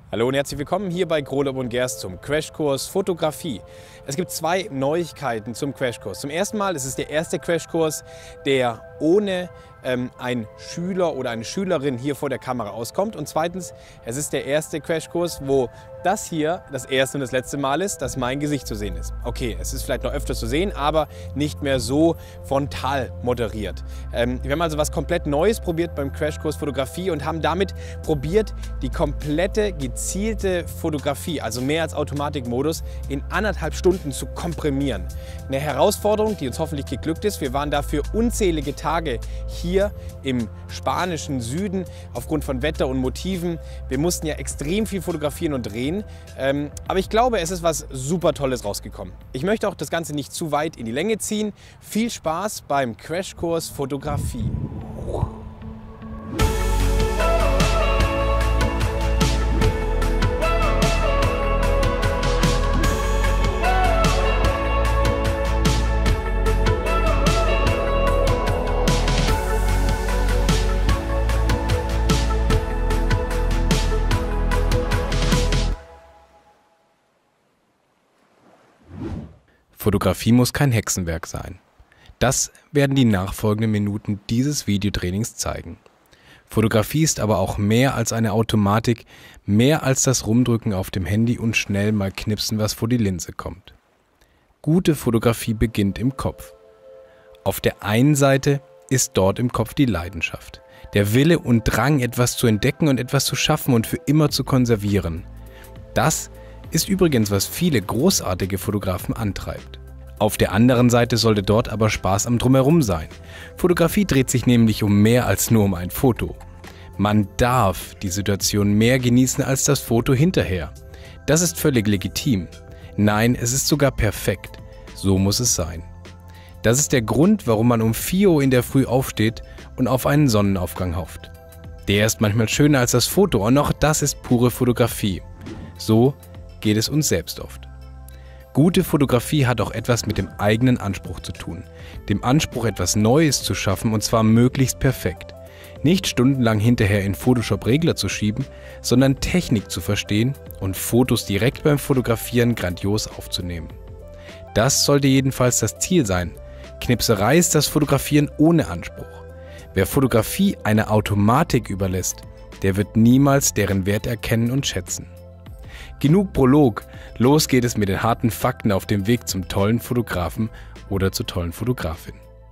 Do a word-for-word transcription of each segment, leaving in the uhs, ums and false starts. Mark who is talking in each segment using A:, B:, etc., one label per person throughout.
A: Hallo und herzlich willkommen hier bei Grohlob und Gerst zum Crashkurs Fotografie. Es gibt zwei Neuigkeiten zum Crashkurs. Zum ersten Mal ist es der erste Crashkurs, der ohne ähm, einen Schüler oder eine Schülerin hier vor der Kamera auskommt. Und zweitens, es ist der erste Crashkurs, wo das hier das erste und das letzte Mal ist, dass mein Gesicht zu sehen ist. Okay, es ist vielleicht noch öfter zu sehen, aber nicht mehr so frontal moderiert. Ähm, wir haben also was komplett Neues probiert beim Crashkurs Fotografie und haben damit probiert, die komplette gezielte Fotografie, also mehr als Automatikmodus, in anderthalb Stunden zu komprimieren. Eine Herausforderung, die uns hoffentlich geglückt ist. Wir waren dafür unzählige Tage hier im spanischen Süden aufgrund von Wetter und Motiven. Wir mussten ja extrem viel fotografieren und drehen, ähm, aber ich glaube, es ist was super Tolles rausgekommen. Ich möchte auch das Ganze nicht zu weit in die Länge ziehen. Viel Spaß beim Crashkurs Fotografie. Fotografie muss kein Hexenwerk sein. Das werden die nachfolgenden Minuten dieses Videotrainings zeigen. Fotografie ist aber auch mehr als eine Automatik, mehr als das Rumdrücken auf dem Handy und schnell mal knipsen, was vor die Linse kommt. Gute Fotografie beginnt im Kopf. Auf der einen Seite ist dort im Kopf die Leidenschaft, der Wille und Drang, etwas zu entdecken und etwas zu schaffen und für immer zu konservieren. Das ist übrigens, was viele großartige Fotografen antreibt. Auf der anderen Seite sollte dort aber Spaß am Drumherum sein. Fotografie dreht sich nämlich um mehr als nur um ein Foto. Man darf die Situation mehr genießen als das Foto hinterher. Das ist völlig legitim. Nein, es ist sogar perfekt. So muss es sein. Das ist der Grund, warum man um vier Uhr in der Früh aufsteht und auf einen Sonnenaufgang hofft. Der ist manchmal schöner als das Foto und auch das ist pure Fotografie. So geht es uns selbst oft. Gute Fotografie hat auch etwas mit dem eigenen Anspruch zu tun. Dem Anspruch, etwas Neues zu schaffen und zwar möglichst perfekt. Nicht stundenlang hinterher in Photoshop Regler zu schieben, sondern Technik zu verstehen und Fotos direkt beim Fotografieren grandios aufzunehmen. Das sollte jedenfalls das Ziel sein. Knipserei ist das Fotografieren ohne Anspruch. Wer Fotografie einer Automatik überlässt, der wird niemals deren Wert erkennen und schätzen. Genug Prolog, los geht es mit den harten Fakten auf dem Weg zum tollen Fotografen oder zur tollen Fotografin.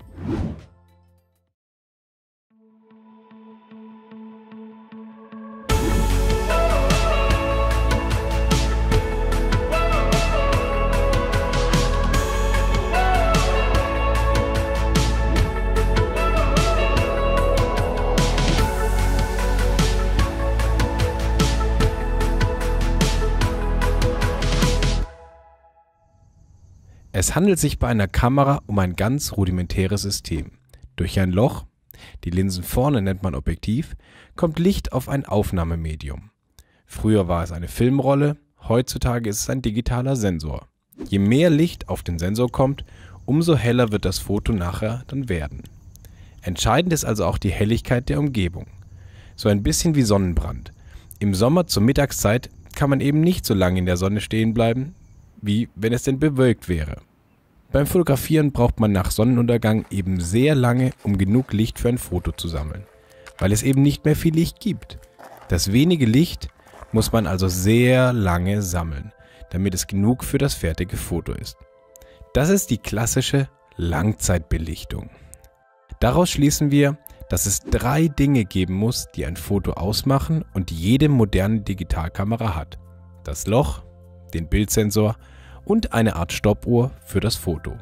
A: Es handelt sich bei einer Kamera um ein ganz rudimentäres System. Durch ein Loch, die Linsen vorne nennt man Objektiv, kommt Licht auf ein Aufnahmemedium. Früher war es eine Filmrolle, heutzutage ist es ein digitaler Sensor. Je mehr Licht auf den Sensor kommt, umso heller wird das Foto nachher dann werden. Entscheidend ist also auch die Helligkeit der Umgebung. So ein bisschen wie Sonnenbrand. Im Sommer zur Mittagszeit kann man eben nicht so lange in der Sonne stehen bleiben, wie wenn es denn bewölkt wäre. Beim Fotografieren braucht man nach Sonnenuntergang eben sehr lange, um genug Licht für ein Foto zu sammeln, weil es eben nicht mehr viel Licht gibt. Das wenige Licht muss man also sehr lange sammeln, damit es genug für das fertige Foto ist. Das ist die klassische Langzeitbelichtung. Daraus schließen wir, dass es drei Dinge geben muss, die ein Foto ausmachen und die jede moderne Digitalkamera hat. Das Loch, den Bildsensor und eine Art Stoppuhr für das Foto.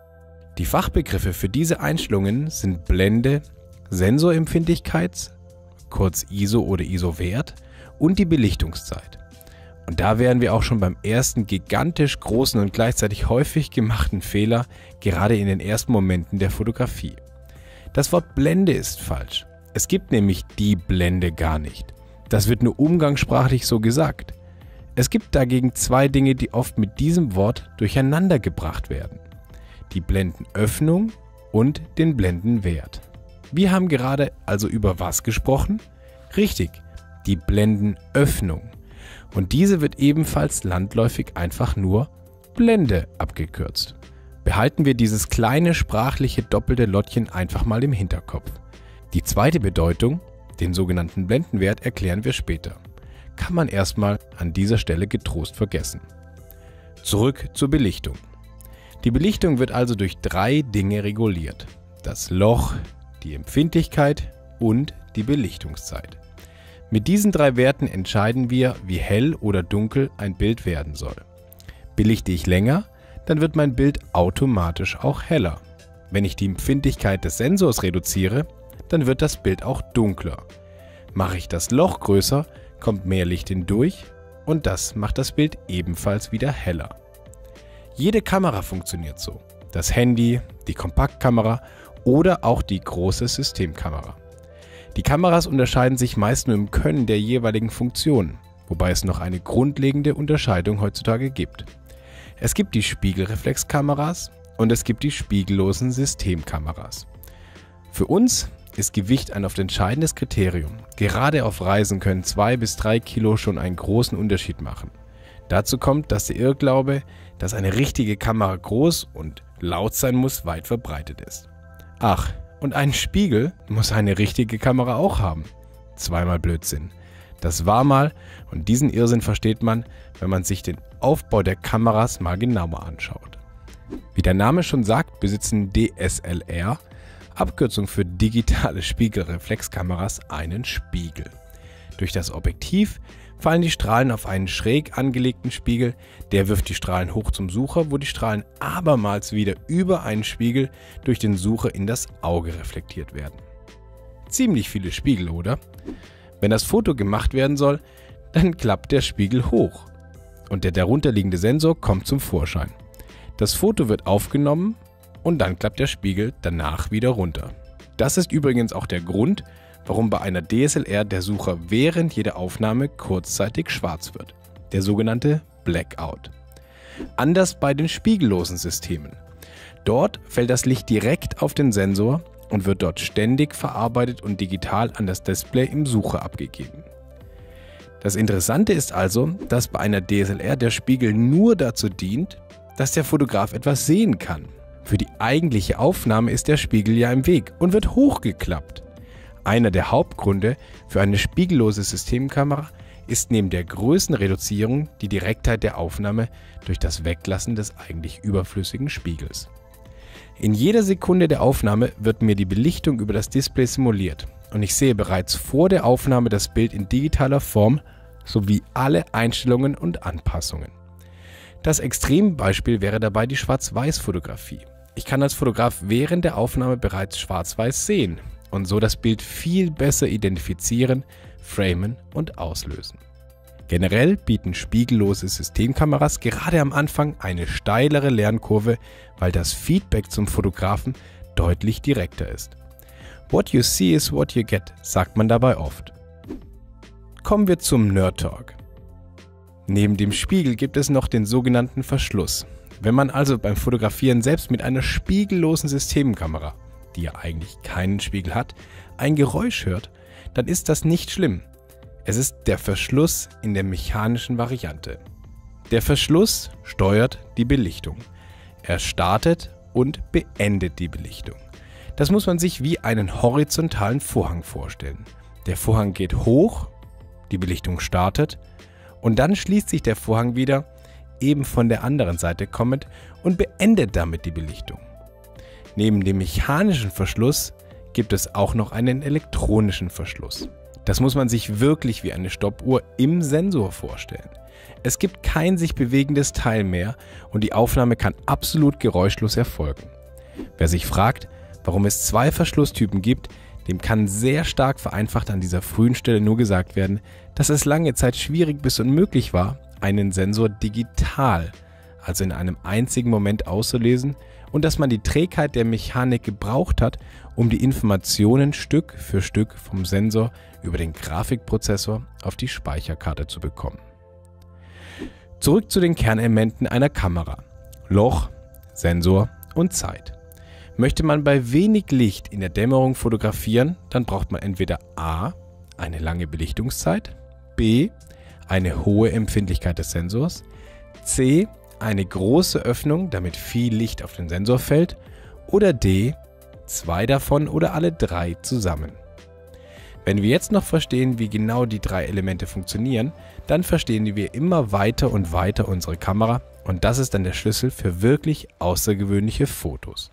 A: Die Fachbegriffe für diese Einstellungen sind Blende, Sensorempfindlichkeit, kurz I S O oder I S O-Wert und die Belichtungszeit. Und da wären wir auch schon beim ersten gigantisch großen und gleichzeitig häufig gemachten Fehler, gerade in den ersten Momenten der Fotografie. Das Wort Blende ist falsch. Es gibt nämlich die Blende gar nicht. Das wird nur umgangssprachlich so gesagt. Es gibt dagegen zwei Dinge, die oft mit diesem Wort durcheinander gebracht werden. Die Blendenöffnung und den Blendenwert. Wir haben gerade also über was gesprochen? Richtig, die Blendenöffnung. Und diese wird ebenfalls landläufig einfach nur Blende abgekürzt. Behalten wir dieses kleine sprachliche doppelte Lottchen einfach mal im Hinterkopf. Die zweite Bedeutung, den sogenannten Blendenwert, erklären wir später. Kann man erstmal an dieser Stelle getrost vergessen. Zurück zur Belichtung. Die Belichtung wird also durch drei Dinge reguliert: das Loch, die Empfindlichkeit und die Belichtungszeit. Mit diesen drei Werten entscheiden wir, wie hell oder dunkel ein Bild werden soll. Belichte ich länger, dann wird mein Bild automatisch auch heller. Wenn ich die Empfindlichkeit des Sensors reduziere, dann wird das Bild auch dunkler. Mache ich das Loch größer, kommt mehr Licht hindurch und das macht das Bild ebenfalls wieder heller. Jede Kamera funktioniert so. Das Handy, die Kompaktkamera oder auch die große Systemkamera. Die Kameras unterscheiden sich meist nur im Können der jeweiligen Funktionen, wobei es noch eine grundlegende Unterscheidung heutzutage gibt. Es gibt die Spiegelreflexkameras und es gibt die spiegellosen Systemkameras. Für uns ist Gewicht ein oft entscheidendes Kriterium. Gerade auf Reisen können zwei bis drei Kilo schon einen großen Unterschied machen. Dazu kommt, dass der Irrglaube, dass eine richtige Kamera groß und laut sein muss, weit verbreitet ist. Ach, und einen Spiegel muss eine richtige Kamera auch haben. Zweimal Blödsinn. Das war mal, und diesen Irrsinn versteht man, wenn man sich den Aufbau der Kameras mal genauer anschaut. Wie der Name schon sagt, besitzen D S L R, Abkürzung für digitale Spiegelreflexkameras, einen Spiegel. Durch das Objektiv fallen die Strahlen auf einen schräg angelegten Spiegel, der wirft die Strahlen hoch zum Sucher, wo die Strahlen abermals wieder über einen Spiegel durch den Sucher in das Auge reflektiert werden. Ziemlich viele Spiegel, oder? Wenn das Foto gemacht werden soll, dann klappt der Spiegel hoch und der darunterliegende Sensor kommt zum Vorschein. Das Foto wird aufgenommen und dann klappt der Spiegel danach wieder runter. Das ist übrigens auch der Grund, warum bei einer D S L R der Sucher während jeder Aufnahme kurzzeitig schwarz wird, der sogenannte Blackout. Anders bei den spiegellosen Systemen. Dort fällt das Licht direkt auf den Sensor und wird dort ständig verarbeitet und digital an das Display im Sucher abgegeben. Das Interessante ist also, dass bei einer D S L R der Spiegel nur dazu dient, dass der Fotograf etwas sehen kann. Für die eigentliche Aufnahme ist der Spiegel ja im Weg und wird hochgeklappt. Einer der Hauptgründe für eine spiegellose Systemkamera ist neben der Größenreduzierung die Direktheit der Aufnahme durch das Weglassen des eigentlich überflüssigen Spiegels. In jeder Sekunde der Aufnahme wird mir die Belichtung über das Display simuliert und ich sehe bereits vor der Aufnahme das Bild in digitaler Form sowie alle Einstellungen und Anpassungen. Das Extrembeispiel wäre dabei die Schwarz-Weiß-Fotografie. Ich kann als Fotograf während der Aufnahme bereits schwarz-weiß sehen und so das Bild viel besser identifizieren, framen und auslösen. Generell bieten spiegellose Systemkameras gerade am Anfang eine steilere Lernkurve, weil das Feedback zum Fotografen deutlich direkter ist. What you see is what you get, sagt man dabei oft. Kommen wir zum Nerd Talk. Neben dem Spiegel gibt es noch den sogenannten Verschluss. Wenn man also beim Fotografieren selbst mit einer spiegellosen Systemkamera, die ja eigentlich keinen Spiegel hat, ein Geräusch hört, dann ist das nicht schlimm. Es ist der Verschluss in der mechanischen Variante. Der Verschluss steuert die Belichtung. Er startet und beendet die Belichtung. Das muss man sich wie einen horizontalen Vorhang vorstellen. Der Vorhang geht hoch, die Belichtung startet und dann schließt sich der Vorhang wieder, eben von der anderen Seite kommend, und beendet damit die Belichtung. Neben dem mechanischen Verschluss gibt es auch noch einen elektronischen Verschluss. Das muss man sich wirklich wie eine Stoppuhr im Sensor vorstellen. Es gibt kein sich bewegendes Teil mehr und die Aufnahme kann absolut geräuschlos erfolgen. Wer sich fragt, warum es zwei Verschlusstypen gibt, dem kann sehr stark vereinfacht an dieser frühen Stelle nur gesagt werden, dass es lange Zeit schwierig bis unmöglich war, einen Sensor digital, also in einem einzigen Moment auszulesen, und dass man die Trägheit der Mechanik gebraucht hat, um die Informationen Stück für Stück vom Sensor über den Grafikprozessor auf die Speicherkarte zu bekommen. Zurück zu den Kernelementen einer Kamera: Loch, Sensor und Zeit. Möchte man bei wenig Licht in der Dämmerung fotografieren, dann braucht man entweder a. eine lange Belichtungszeit, b. Eine hohe Empfindlichkeit des Sensors. C. Eine große Öffnung, damit viel Licht auf den Sensor fällt. Oder D. Zwei davon oder alle drei zusammen. Wenn wir jetzt noch verstehen, wie genau die drei Elemente funktionieren, dann verstehen wir immer weiter und weiter unsere Kamera und das ist dann der Schlüssel für wirklich außergewöhnliche Fotos.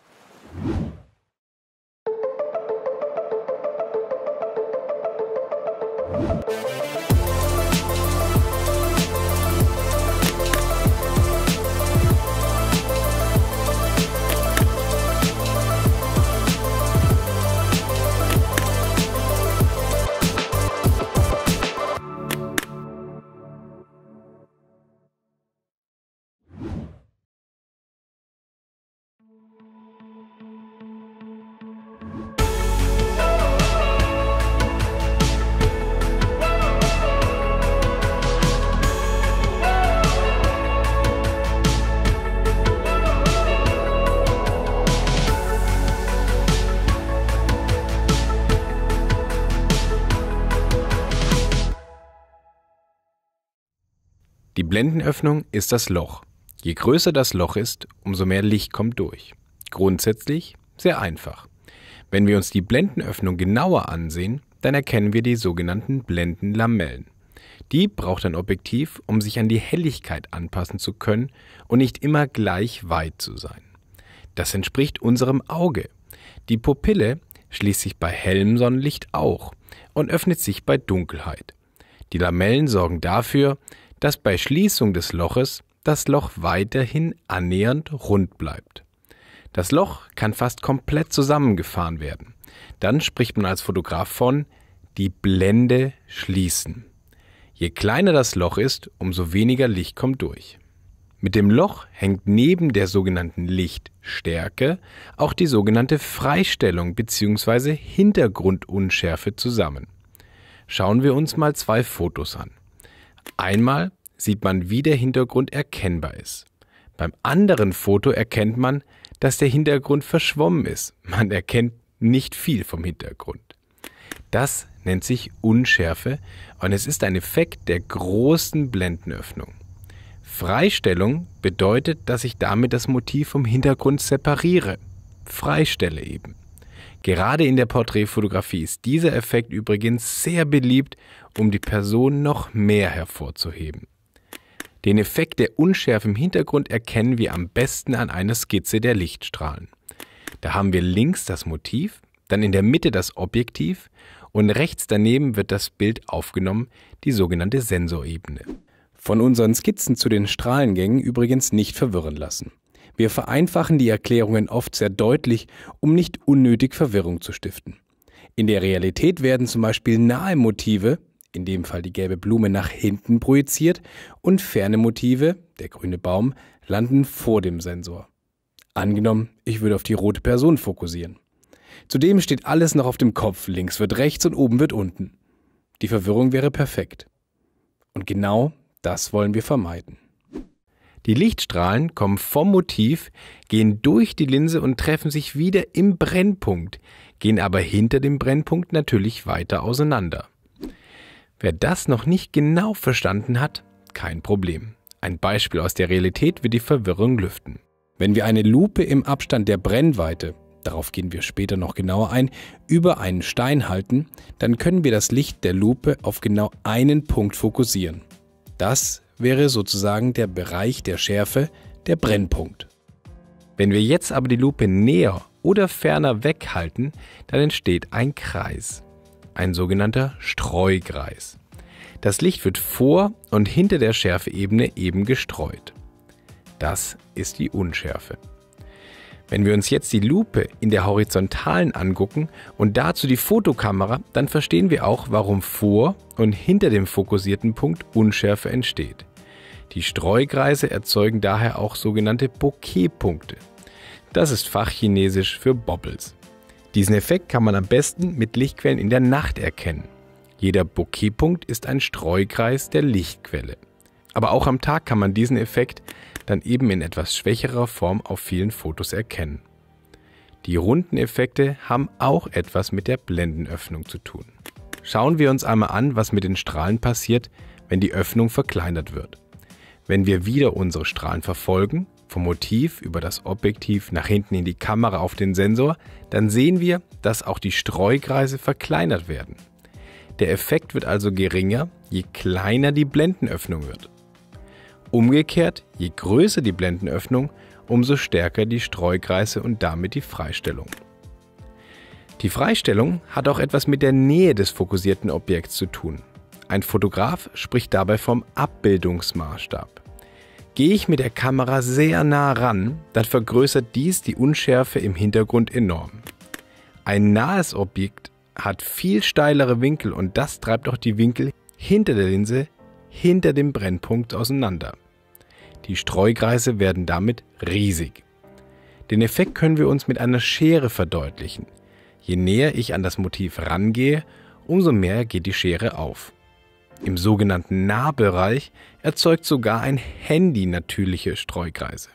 A: Die Blendenöffnung ist das Loch. Je größer das Loch ist, umso mehr Licht kommt durch. Grundsätzlich sehr einfach. Wenn wir uns die Blendenöffnung genauer ansehen, dann erkennen wir die sogenannten Blendenlamellen. Die braucht ein Objektiv, um sich an die Helligkeit anpassen zu können und nicht immer gleich weit zu sein. Das entspricht unserem Auge. Die Pupille schließt sich bei hellem Sonnenlicht auch und öffnet sich bei Dunkelheit. Die Lamellen sorgen dafür, dass bei Schließung des Loches das Loch weiterhin annähernd rund bleibt. Das Loch kann fast komplett zusammengefahren werden. Dann spricht man als Fotograf von die Blende schließen. Je kleiner das Loch ist, umso weniger Licht kommt durch. Mit dem Loch hängt neben der sogenannten Lichtstärke auch die sogenannte Freistellung bzw. Hintergrundunschärfe zusammen. Schauen wir uns mal zwei Fotos an. Einmal sieht man, wie der Hintergrund erkennbar ist. Beim anderen Foto erkennt man, dass der Hintergrund verschwommen ist. Man erkennt nicht viel vom Hintergrund. Das nennt sich Unschärfe und es ist ein Effekt der großen Blendenöffnung. Freistellung bedeutet, dass ich damit das Motiv vom Hintergrund separiere. Freistelle eben. Gerade in der Porträtfotografie ist dieser Effekt übrigens sehr beliebt, um die Person noch mehr hervorzuheben. Den Effekt der Unschärfe im Hintergrund erkennen wir am besten an einer Skizze der Lichtstrahlen. Da haben wir links das Motiv, dann in der Mitte das Objektiv und rechts daneben wird das Bild aufgenommen, die sogenannte Sensorebene. Von unseren Skizzen zu den Strahlengängen übrigens nicht verwirren lassen. Wir vereinfachen die Erklärungen oft sehr deutlich, um nicht unnötig Verwirrung zu stiften. In der Realität werden zum Beispiel nahe Motive, in dem Fall die gelbe Blume, nach hinten projiziert und ferne Motive, der grüne Baum, landen vor dem Sensor. Angenommen, ich würde auf die rote Person fokussieren. Zudem steht alles noch auf dem Kopf, links wird rechts und oben wird unten. Die Verwirrung wäre perfekt. Und genau das wollen wir vermeiden. Die Lichtstrahlen kommen vom Motiv, gehen durch die Linse und treffen sich wieder im Brennpunkt, gehen aber hinter dem Brennpunkt natürlich weiter auseinander. Wer das noch nicht genau verstanden hat, kein Problem. Ein Beispiel aus der Realität wird die Verwirrung lüften. Wenn wir eine Lupe im Abstand der Brennweite, darauf gehen wir später noch genauer ein, über einen Stein halten, dann können wir das Licht der Lupe auf genau einen Punkt fokussieren. Das wäre sozusagen der Bereich der Schärfe, der Brennpunkt. Wenn wir jetzt aber die Lupe näher oder ferner weghalten, dann entsteht ein Kreis, ein sogenannter Streukreis. Das Licht wird vor und hinter der Schärfeebene eben gestreut. Das ist die Unschärfe. Wenn wir uns jetzt die Lupe in der Horizontalen angucken und dazu die Fotokamera, dann verstehen wir auch, warum vor und hinter dem fokussierten Punkt Unschärfe entsteht. Die Streukreise erzeugen daher auch sogenannte Bokeh-Punkte. Das ist Fachchinesisch für Bobbles. Diesen Effekt kann man am besten mit Lichtquellen in der Nacht erkennen. Jeder Bokeh-Punkt ist ein Streukreis der Lichtquelle. Aber auch am Tag kann man diesen Effekt dann eben in etwas schwächerer Form auf vielen Fotos erkennen. Die runden Effekte haben auch etwas mit der Blendenöffnung zu tun. Schauen wir uns einmal an, was mit den Strahlen passiert, wenn die Öffnung verkleinert wird. Wenn wir wieder unsere Strahlen verfolgen, vom Motiv über das Objektiv nach hinten in die Kamera auf den Sensor, dann sehen wir, dass auch die Streukreise verkleinert werden. Der Effekt wird also geringer, je kleiner die Blendenöffnung wird. Umgekehrt, je größer die Blendenöffnung, umso stärker die Streukreise und damit die Freistellung. Die Freistellung hat auch etwas mit der Nähe des fokussierten Objekts zu tun. Ein Fotograf spricht dabei vom Abbildungsmaßstab. Gehe ich mit der Kamera sehr nah ran, dann vergrößert dies die Unschärfe im Hintergrund enorm. Ein nahes Objekt hat viel steilere Winkel und das treibt auch die Winkel hinter der Linse, hinter dem Brennpunkt auseinander. Die Streukreise werden damit riesig. Den Effekt können wir uns mit einer Schere verdeutlichen. Je näher ich an das Motiv rangehe, umso mehr geht die Schere auf. Im sogenannten Nahbereich erzeugt sogar ein Handy natürliche Streukreise.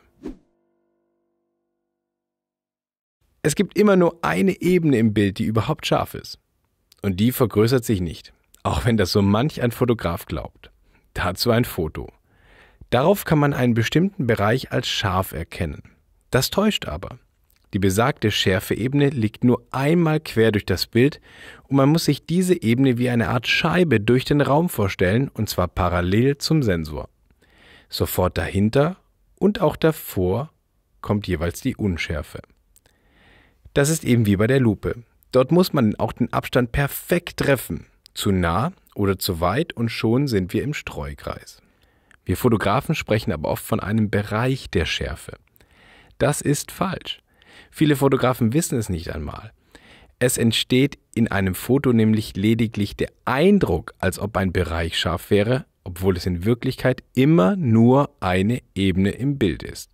A: Es gibt immer nur eine Ebene im Bild, die überhaupt scharf ist. Und die vergrößert sich nicht, auch wenn das so manch ein Fotograf glaubt. Dazu ein Foto. Darauf kann man einen bestimmten Bereich als scharf erkennen. Das täuscht aber. Die besagte Schärfeebene liegt nur einmal quer durch das Bild und man muss sich diese Ebene wie eine Art Scheibe durch den Raum vorstellen, und zwar parallel zum Sensor. Sofort dahinter und auch davor kommt jeweils die Unschärfe. Das ist eben wie bei der Lupe. Dort muss man auch den Abstand perfekt treffen. Zu nah oder zu weit und schon sind wir im Streukreis. Wir Fotografen sprechen aber oft von einem Bereich der Schärfe. Das ist falsch. Viele Fotografen wissen es nicht einmal. Es entsteht in einem Foto nämlich lediglich der Eindruck, als ob ein Bereich scharf wäre, obwohl es in Wirklichkeit immer nur eine Ebene im Bild ist.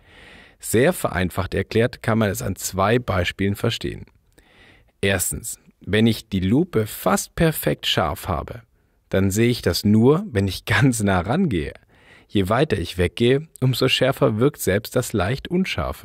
A: Sehr vereinfacht erklärt kann man es an zwei Beispielen verstehen. Erstens, wenn ich die Lupe fast perfekt scharf habe, dann sehe ich das nur, wenn ich ganz nah rangehe. Je weiter ich weggehe, umso schärfer wirkt selbst das leicht Unscharfe.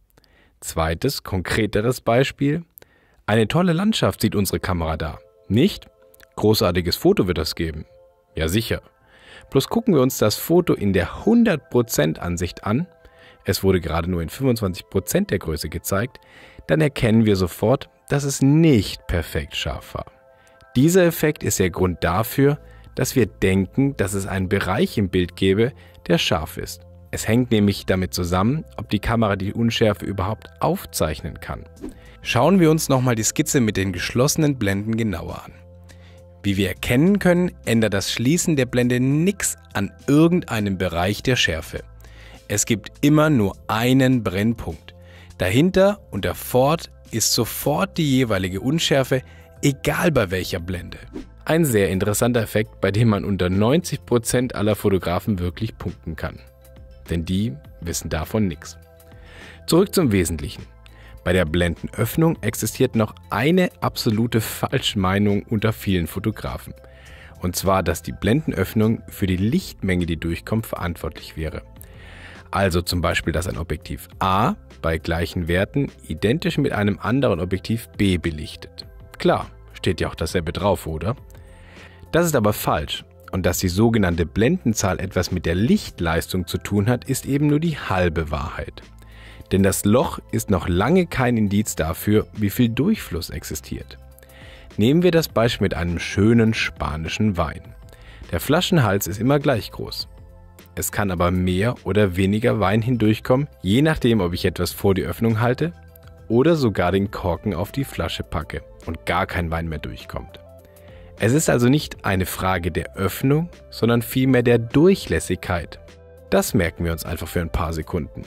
A: Zweites, konkreteres Beispiel. Eine tolle Landschaft sieht unsere Kamera da. Nicht? Großartiges Foto wird das geben. Ja, sicher. Bloß gucken wir uns das Foto in der hundert Prozent Ansicht an, es wurde gerade nur in fünfundzwanzig Prozent der Größe gezeigt, dann erkennen wir sofort, dass es nicht perfekt scharf war. Dieser Effekt ist der Grund dafür, dass wir denken, dass es einen Bereich im Bild gäbe, der scharf ist. Es hängt nämlich damit zusammen, ob die Kamera die Unschärfe überhaupt aufzeichnen kann. Schauen wir uns nochmal die Skizze mit den geschlossenen Blenden genauer an. Wie wir erkennen können, ändert das Schließen der Blende nichts an irgendeinem Bereich der Schärfe. Es gibt immer nur einen Brennpunkt. Dahinter und davor ist sofort die jeweilige Unschärfe, egal bei welcher Blende. Ein sehr interessanter Effekt, bei dem man unter neunzig Prozent aller Fotografen wirklich punkten kann. Denn die wissen davon nichts. Zurück zum Wesentlichen. Bei der Blendenöffnung existiert noch eine absolute Falschmeinung unter vielen Fotografen. Und zwar, dass die Blendenöffnung für die Lichtmenge, die durchkommt, verantwortlich wäre. Also zum Beispiel, dass ein Objektiv A bei gleichen Werten identisch mit einem anderen Objektiv B belichtet. Klar, steht ja auch dasselbe drauf, oder? Das ist aber falsch. Und dass die sogenannte Blendenzahl etwas mit der Lichtleistung zu tun hat, ist eben nur die halbe Wahrheit. Denn das Loch ist noch lange kein Indiz dafür, wie viel Durchfluss existiert. Nehmen wir das Beispiel mit einem schönen spanischen Wein. Der Flaschenhals ist immer gleich groß. Es kann aber mehr oder weniger Wein hindurchkommen, je nachdem, ob ich etwas vor die Öffnung halte oder sogar den Korken auf die Flasche packe und gar kein Wein mehr durchkommt. Es ist also nicht eine Frage der Öffnung, sondern vielmehr der Durchlässigkeit. Das merken wir uns einfach für ein paar Sekunden.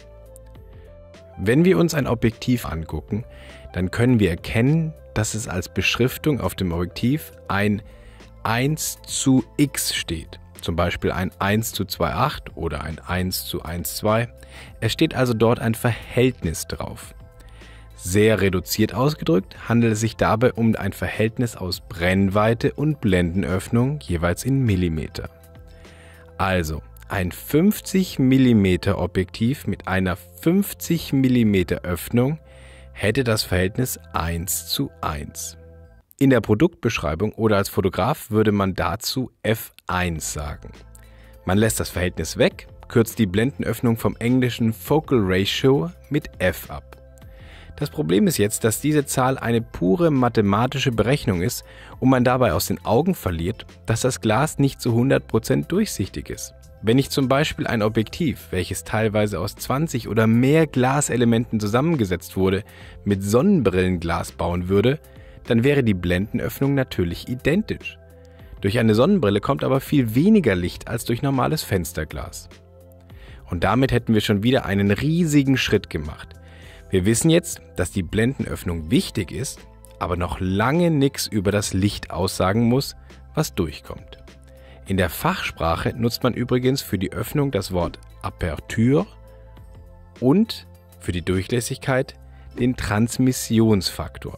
A: Wenn wir uns ein Objektiv angucken, dann können wir erkennen, dass es als Beschriftung auf dem Objektiv ein eins zu x steht. Zum Beispiel ein eins zu zwei Komma acht oder ein eins zu eins Komma zwei. Es steht also dort ein Verhältnis drauf. Sehr reduziert ausgedrückt handelt es sich dabei um ein Verhältnis aus Brennweite und Blendenöffnung jeweils in Millimeter. Also ein fünfzig Millimeter Objektiv mit einer fünfzig Millimeter Öffnung hätte das Verhältnis eins zu eins. In der Produktbeschreibung oder als Fotograf würde man dazu F eins sagen. Man lässt das Verhältnis weg, kürzt die Blendenöffnung vom englischen Focal Ratio mit F ab. Das Problem ist jetzt, dass diese Zahl eine pure mathematische Berechnung ist und man dabei aus den Augen verliert, dass das Glas nicht zu hundert Prozent durchsichtig ist. Wenn ich zum Beispiel ein Objektiv, welches teilweise aus zwanzig oder mehr Glaselementen zusammengesetzt wurde, mit Sonnenbrillenglas bauen würde, dann wäre die Blendenöffnung natürlich identisch. Durch eine Sonnenbrille kommt aber viel weniger Licht als durch normales Fensterglas. Und damit hätten wir schon wieder einen riesigen Schritt gemacht. Wir wissen jetzt, dass die Blendenöffnung wichtig ist, aber noch lange nichts über das Licht aussagen muss, was durchkommt. In der Fachsprache nutzt man übrigens für die Öffnung das Wort Aperture und für die Durchlässigkeit den Transmissionsfaktor.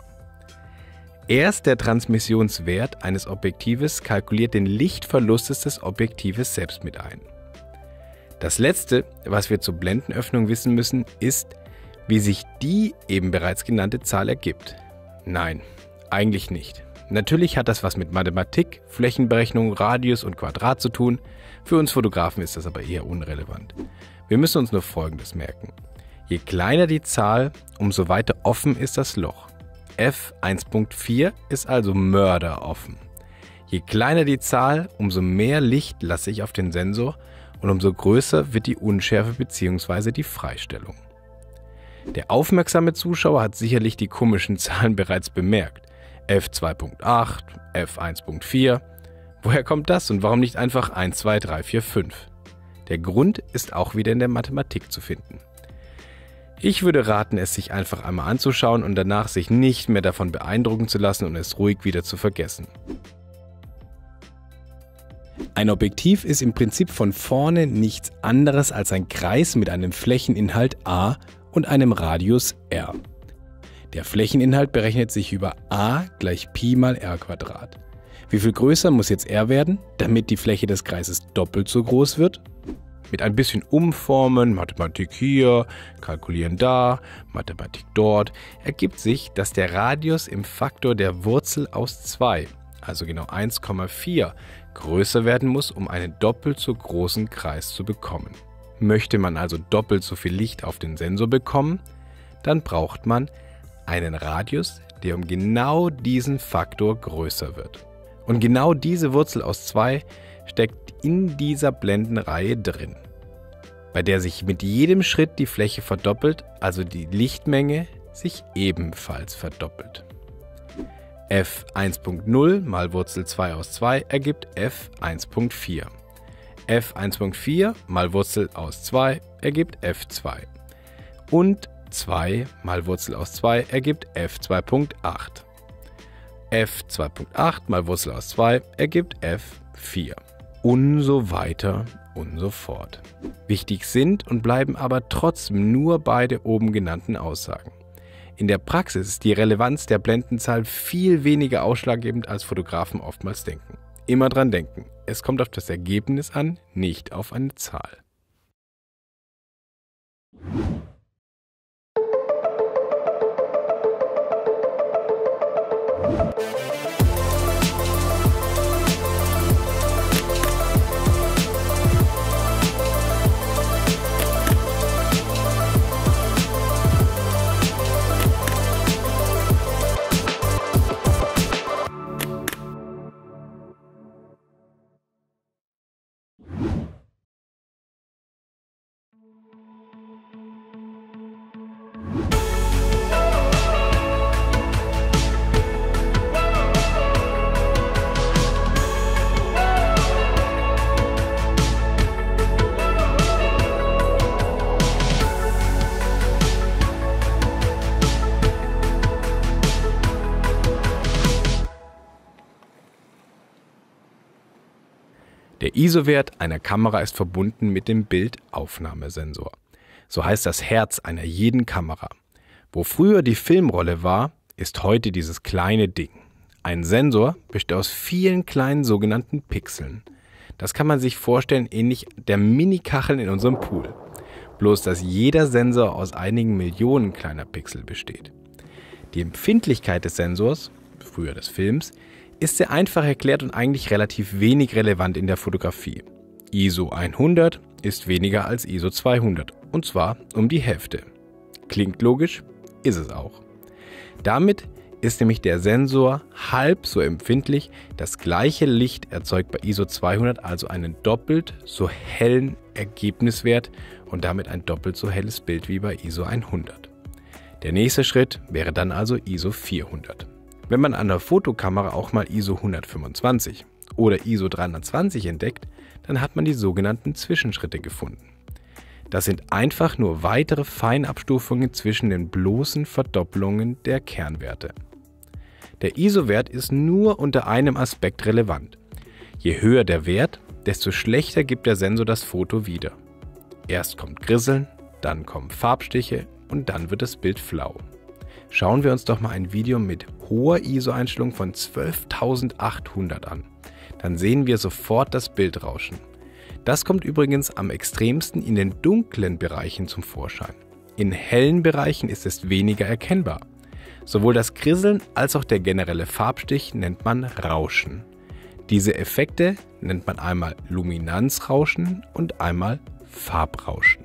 A: Erst der Transmissionswert eines Objektives kalkuliert den Lichtverlust des Objektives selbst mit ein. Das letzte, was wir zur Blendenöffnung wissen müssen, ist, wie sich die eben bereits genannte Zahl ergibt. Nein, eigentlich nicht. Natürlich hat das was mit Mathematik, Flächenberechnung, Radius und Quadrat zu tun. Für uns Fotografen ist das aber eher unrelevant. Wir müssen uns nur Folgendes merken. Je kleiner die Zahl, umso weiter offen ist das Loch. F eins Punkt vier ist also mörderoffen. Je kleiner die Zahl, umso mehr Licht lasse ich auf den Sensor und umso größer wird die Unschärfe bzw. die Freistellung. Der aufmerksame Zuschauer hat sicherlich die komischen Zahlen bereits bemerkt. F zwei Punkt acht, F eins Punkt vier. Woher kommt das und warum nicht einfach eins, zwei, drei, vier, fünf? Der Grund ist auch wieder in der Mathematik zu finden. Ich würde raten, es sich einfach einmal anzuschauen und danach sich nicht mehr davon beeindrucken zu lassen und es ruhig wieder zu vergessen. Ein Objektiv ist im Prinzip von vorne nichts anderes als ein Kreis mit einem Flächeninhalt a und einem Radius r. Der Flächeninhalt berechnet sich über a gleich Pi mal r Quadrat. Wie viel größer muss jetzt r werden, damit die Fläche des Kreises doppelt so groß wird? Mit ein bisschen Umformen, Mathematik hier, Kalkulieren da, Mathematik dort, ergibt sich, dass der Radius im Faktor der Wurzel aus zwei, also genau eins Komma vier, größer werden muss, um einen doppelt so großen Kreis zu bekommen. Möchte man also doppelt so viel Licht auf den Sensor bekommen, dann braucht man einen Radius, der um genau diesen Faktor größer wird. Und genau diese Wurzel aus zwei steckt in dieser Blendenreihe drin, bei der sich mit jedem Schritt die Fläche verdoppelt, also die Lichtmenge sich ebenfalls verdoppelt. F eins Punkt null mal Wurzel zwei aus zwei ergibt F eins Punkt vier. F eins Punkt vier mal Wurzel aus zwei ergibt F zwei. Und zwei mal Wurzel aus zwei ergibt F zwei Punkt acht. F zwei Punkt acht mal Wurzel aus zwei ergibt F vier. Und so weiter und so fort. Wichtig sind und bleiben aber trotzdem nur beide oben genannten Aussagen. In der Praxis ist die Relevanz der Blendenzahl viel weniger ausschlaggebend, als Fotografen oftmals denken. Immer dran denken, es kommt auf das Ergebnis an, nicht auf eine Zahl. Der I S O-Wert einer Kamera ist verbunden mit dem Bildaufnahmesensor. So heißt das Herz einer jeden Kamera. Wo früher die Filmrolle war, ist heute dieses kleine Ding. Ein Sensor besteht aus vielen kleinen sogenannten Pixeln. Das kann man sich vorstellen ähnlich der Mini-Kacheln in unserem Pool. Bloß, dass jeder Sensor aus einigen Millionen kleiner Pixel besteht. Die Empfindlichkeit des Sensors, früher des Films, ist sehr einfach erklärt und eigentlich relativ wenig relevant in der Fotografie. I S O hundert ist weniger als I S O zweihundert, und zwar um die Hälfte. Klingt logisch, ist es auch. Damit ist nämlich der Sensor halb so empfindlich, das gleiche Licht erzeugt bei I S O zweihundert also einen doppelt so hellen Ergebniswert und damit ein doppelt so helles Bild wie bei I S O hundert. Der nächste Schritt wäre dann also I S O vierhundert. Wenn man an der Fotokamera auch mal I S O hundertfünfundzwanzig oder I S O dreihundertzwanzig entdeckt, dann hat man die sogenannten Zwischenschritte gefunden. Das sind einfach nur weitere Feinabstufungen zwischen den bloßen Verdoppelungen der Kernwerte. Der I S O-Wert ist nur unter einem Aspekt relevant. Je höher der Wert, desto schlechter gibt der Sensor das Foto wieder. Erst kommt Grisseln, dann kommen Farbstiche und dann wird das Bild flau. Schauen wir uns doch mal ein Video mit hoher I S O-Einstellung von zwölftausendachthundert an. Dann sehen wir sofort das Bildrauschen. Das kommt übrigens am extremsten in den dunklen Bereichen zum Vorschein. In hellen Bereichen ist es weniger erkennbar. Sowohl das Krisseln als auch der generelle Farbstich nennt man Rauschen. Diese Effekte nennt man einmal Luminanzrauschen und einmal Farbrauschen.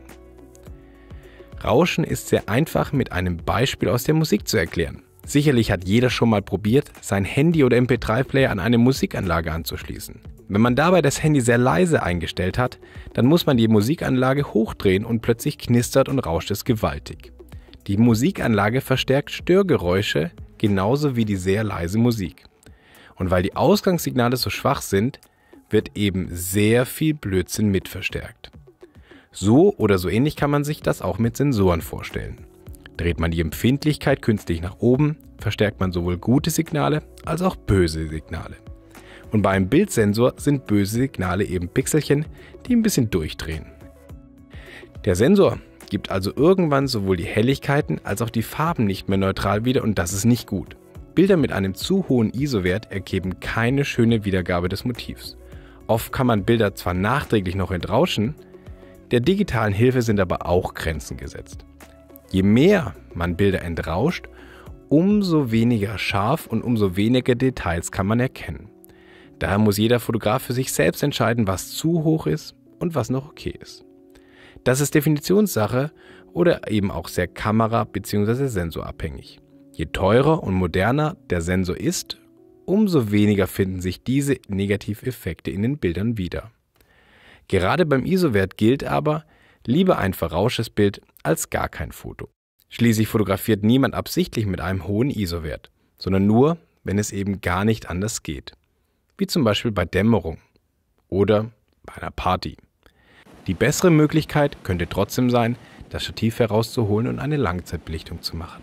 A: Rauschen ist sehr einfach mit einem Beispiel aus der Musik zu erklären. Sicherlich hat jeder schon mal probiert, sein Handy oder M P drei Player an eine Musikanlage anzuschließen. Wenn man dabei das Handy sehr leise eingestellt hat, dann muss man die Musikanlage hochdrehen und plötzlich knistert und rauscht es gewaltig. Die Musikanlage verstärkt Störgeräusche genauso wie die sehr leise Musik. Und weil die Ausgangssignale so schwach sind, wird eben sehr viel Blödsinn mitverstärkt. So oder so ähnlich kann man sich das auch mit Sensoren vorstellen. Dreht man die Empfindlichkeit künstlich nach oben, verstärkt man sowohl gute Signale als auch böse Signale. Und bei einem Bildsensor sind böse Signale eben Pixelchen, die ein bisschen durchdrehen. Der Sensor gibt also irgendwann sowohl die Helligkeiten als auch die Farben nicht mehr neutral wieder und das ist nicht gut. Bilder mit einem zu hohen I S O-Wert ergeben keine schöne Wiedergabe des Motivs. Oft kann man Bilder zwar nachträglich noch entrauschen, der digitalen Hilfe sind aber auch Grenzen gesetzt. Je mehr man Bilder entrauscht, umso weniger scharf und umso weniger Details kann man erkennen. Daher muss jeder Fotograf für sich selbst entscheiden, was zu hoch ist und was noch okay ist. Das ist Definitionssache oder eben auch sehr kamera- bzw. sensorabhängig. Je teurer und moderner der Sensor ist, umso weniger finden sich diese Negativeffekte in den Bildern wieder. Gerade beim I S O-Wert gilt aber, lieber ein verrauschtes Bild als gar kein Foto. Schließlich fotografiert niemand absichtlich mit einem hohen I S O-Wert, sondern nur, wenn es eben gar nicht anders geht. Wie zum Beispiel bei Dämmerung oder bei einer Party. Die bessere Möglichkeit könnte trotzdem sein, das Stativ herauszuholen und eine Langzeitbelichtung zu machen.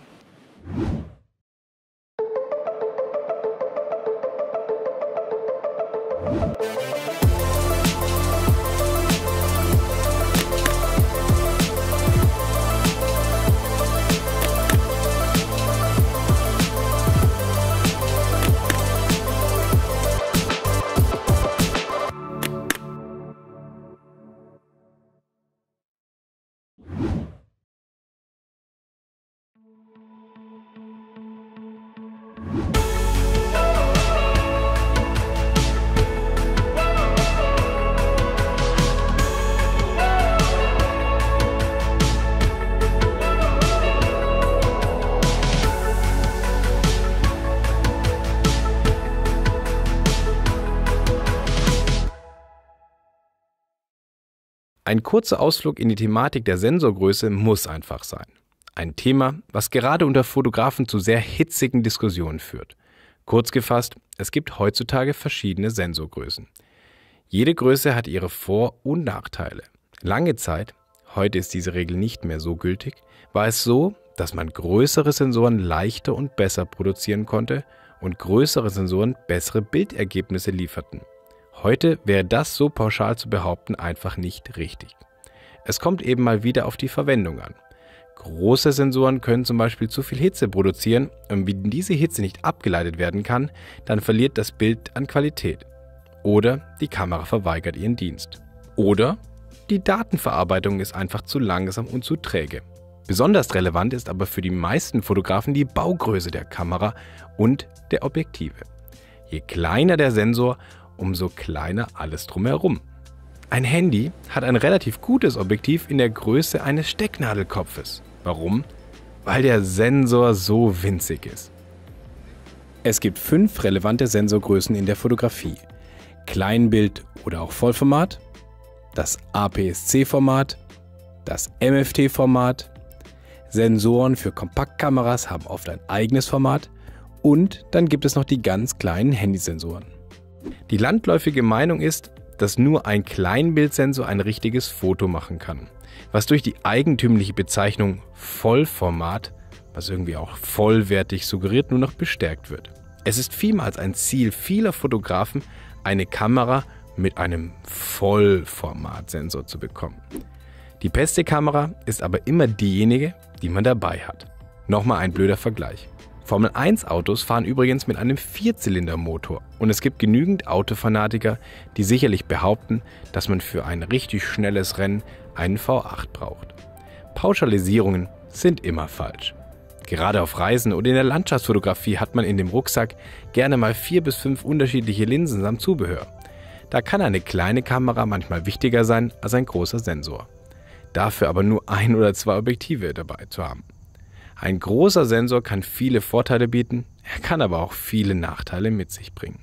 A: Ein kurzer Ausflug in die Thematik der Sensorgröße muss einfach sein. Ein Thema, was gerade unter Fotografen zu sehr hitzigen Diskussionen führt. Kurz gefasst, es gibt heutzutage verschiedene Sensorgrößen. Jede Größe hat ihre Vor- und Nachteile. Lange Zeit, heute ist diese Regel nicht mehr so gültig, war es so, dass man größere Sensoren leichter und besser produzieren konnte und größere Sensoren bessere Bildergebnisse lieferten. Heute wäre das so pauschal zu behaupten einfach nicht richtig. Es kommt eben mal wieder auf die Verwendung an. Große Sensoren können zum Beispiel zu viel Hitze produzieren und wenn diese Hitze nicht abgeleitet werden kann, dann verliert das Bild an Qualität. Oder die Kamera verweigert ihren Dienst. Oder die Datenverarbeitung ist einfach zu langsam und zu träge. Besonders relevant ist aber für die meisten Fotografen die Baugröße der Kamera und der Objektive. Je kleiner der Sensor, umso kleiner alles drumherum. Ein Handy hat ein relativ gutes Objektiv in der Größe eines Stecknadelkopfes. Warum? Weil der Sensor so winzig ist. Es gibt fünf relevante Sensorgrößen in der Fotografie. Kleinbild oder auch Vollformat, das A P S C-Format, das M F T-Format, Sensoren für Kompaktkameras haben oft ein eigenes Format und dann gibt es noch die ganz kleinen Handysensoren. Die landläufige Meinung ist, dass nur ein Kleinbildsensor ein richtiges Foto machen kann, was durch die eigentümliche Bezeichnung Vollformat, was irgendwie auch vollwertig suggeriert, nur noch bestärkt wird. Es ist vielmals ein Ziel vieler Fotografen, eine Kamera mit einem Vollformatsensor zu bekommen. Die beste Kamera ist aber immer diejenige, die man dabei hat. Nochmal ein blöder Vergleich. Formel eins Autos fahren übrigens mit einem Vierzylindermotor und es gibt genügend Autofanatiker, die sicherlich behaupten, dass man für ein richtig schnelles Rennen einen V acht braucht. Pauschalisierungen sind immer falsch. Gerade auf Reisen oder in der Landschaftsfotografie hat man in dem Rucksack gerne mal vier bis fünf unterschiedliche Linsen samt Zubehör. Da kann eine kleine Kamera manchmal wichtiger sein als ein großer Sensor. Dafür aber nur ein oder zwei Objektive dabei zu haben. Ein großer Sensor kann viele Vorteile bieten, er kann aber auch viele Nachteile mit sich bringen.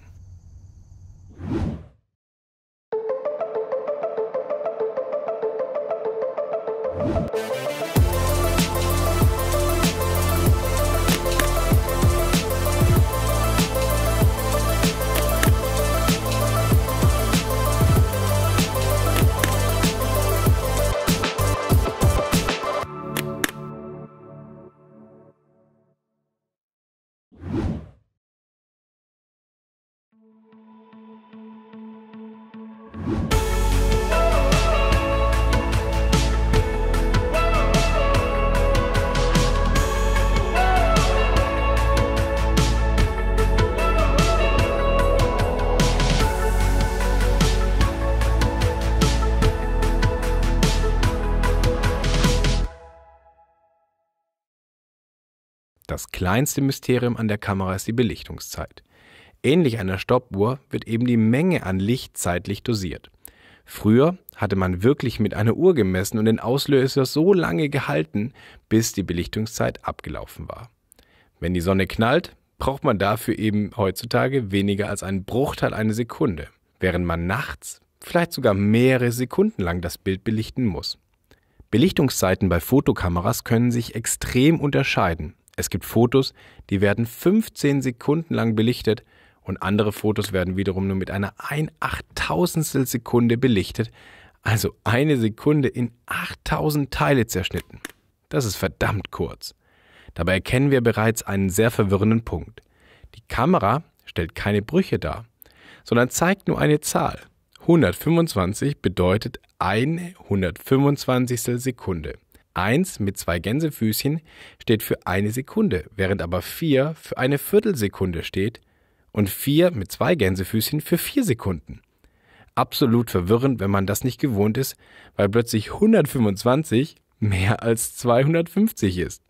A: Das kleinste Mysterium an der Kamera ist die Belichtungszeit. Ähnlich einer Stoppuhr wird eben die Menge an Licht zeitlich dosiert. Früher hatte man wirklich mit einer Uhr gemessen und den Auslöser so lange gehalten, bis die Belichtungszeit abgelaufen war. Wenn die Sonne knallt, braucht man dafür eben heutzutage weniger als einen Bruchteil einer Sekunde, während man nachts vielleicht sogar mehrere Sekunden lang das Bild belichten muss. Belichtungszeiten bei Fotokameras können sich extrem unterscheiden. Es gibt Fotos, die werden fünfzehn Sekunden lang belichtet und andere Fotos werden wiederum nur mit einer ein Achttausendstel Sekunde belichtet, also eine Sekunde in achttausend Teile zerschnitten. Das ist verdammt kurz. Dabei erkennen wir bereits einen sehr verwirrenden Punkt. Die Kamera stellt keine Brüche dar, sondern zeigt nur eine Zahl. hundertfünfundzwanzig bedeutet eine hundertfünfundzwanzigstel Sekunde. eins mit zwei Gänsefüßchen steht für eine Sekunde, während aber vier für eine Viertelsekunde steht und vier mit zwei Gänsefüßchen für vier Sekunden. Absolut verwirrend, wenn man das nicht gewohnt ist, weil plötzlich hundertfünfundzwanzig mehr als zweihundertfünfzig ist.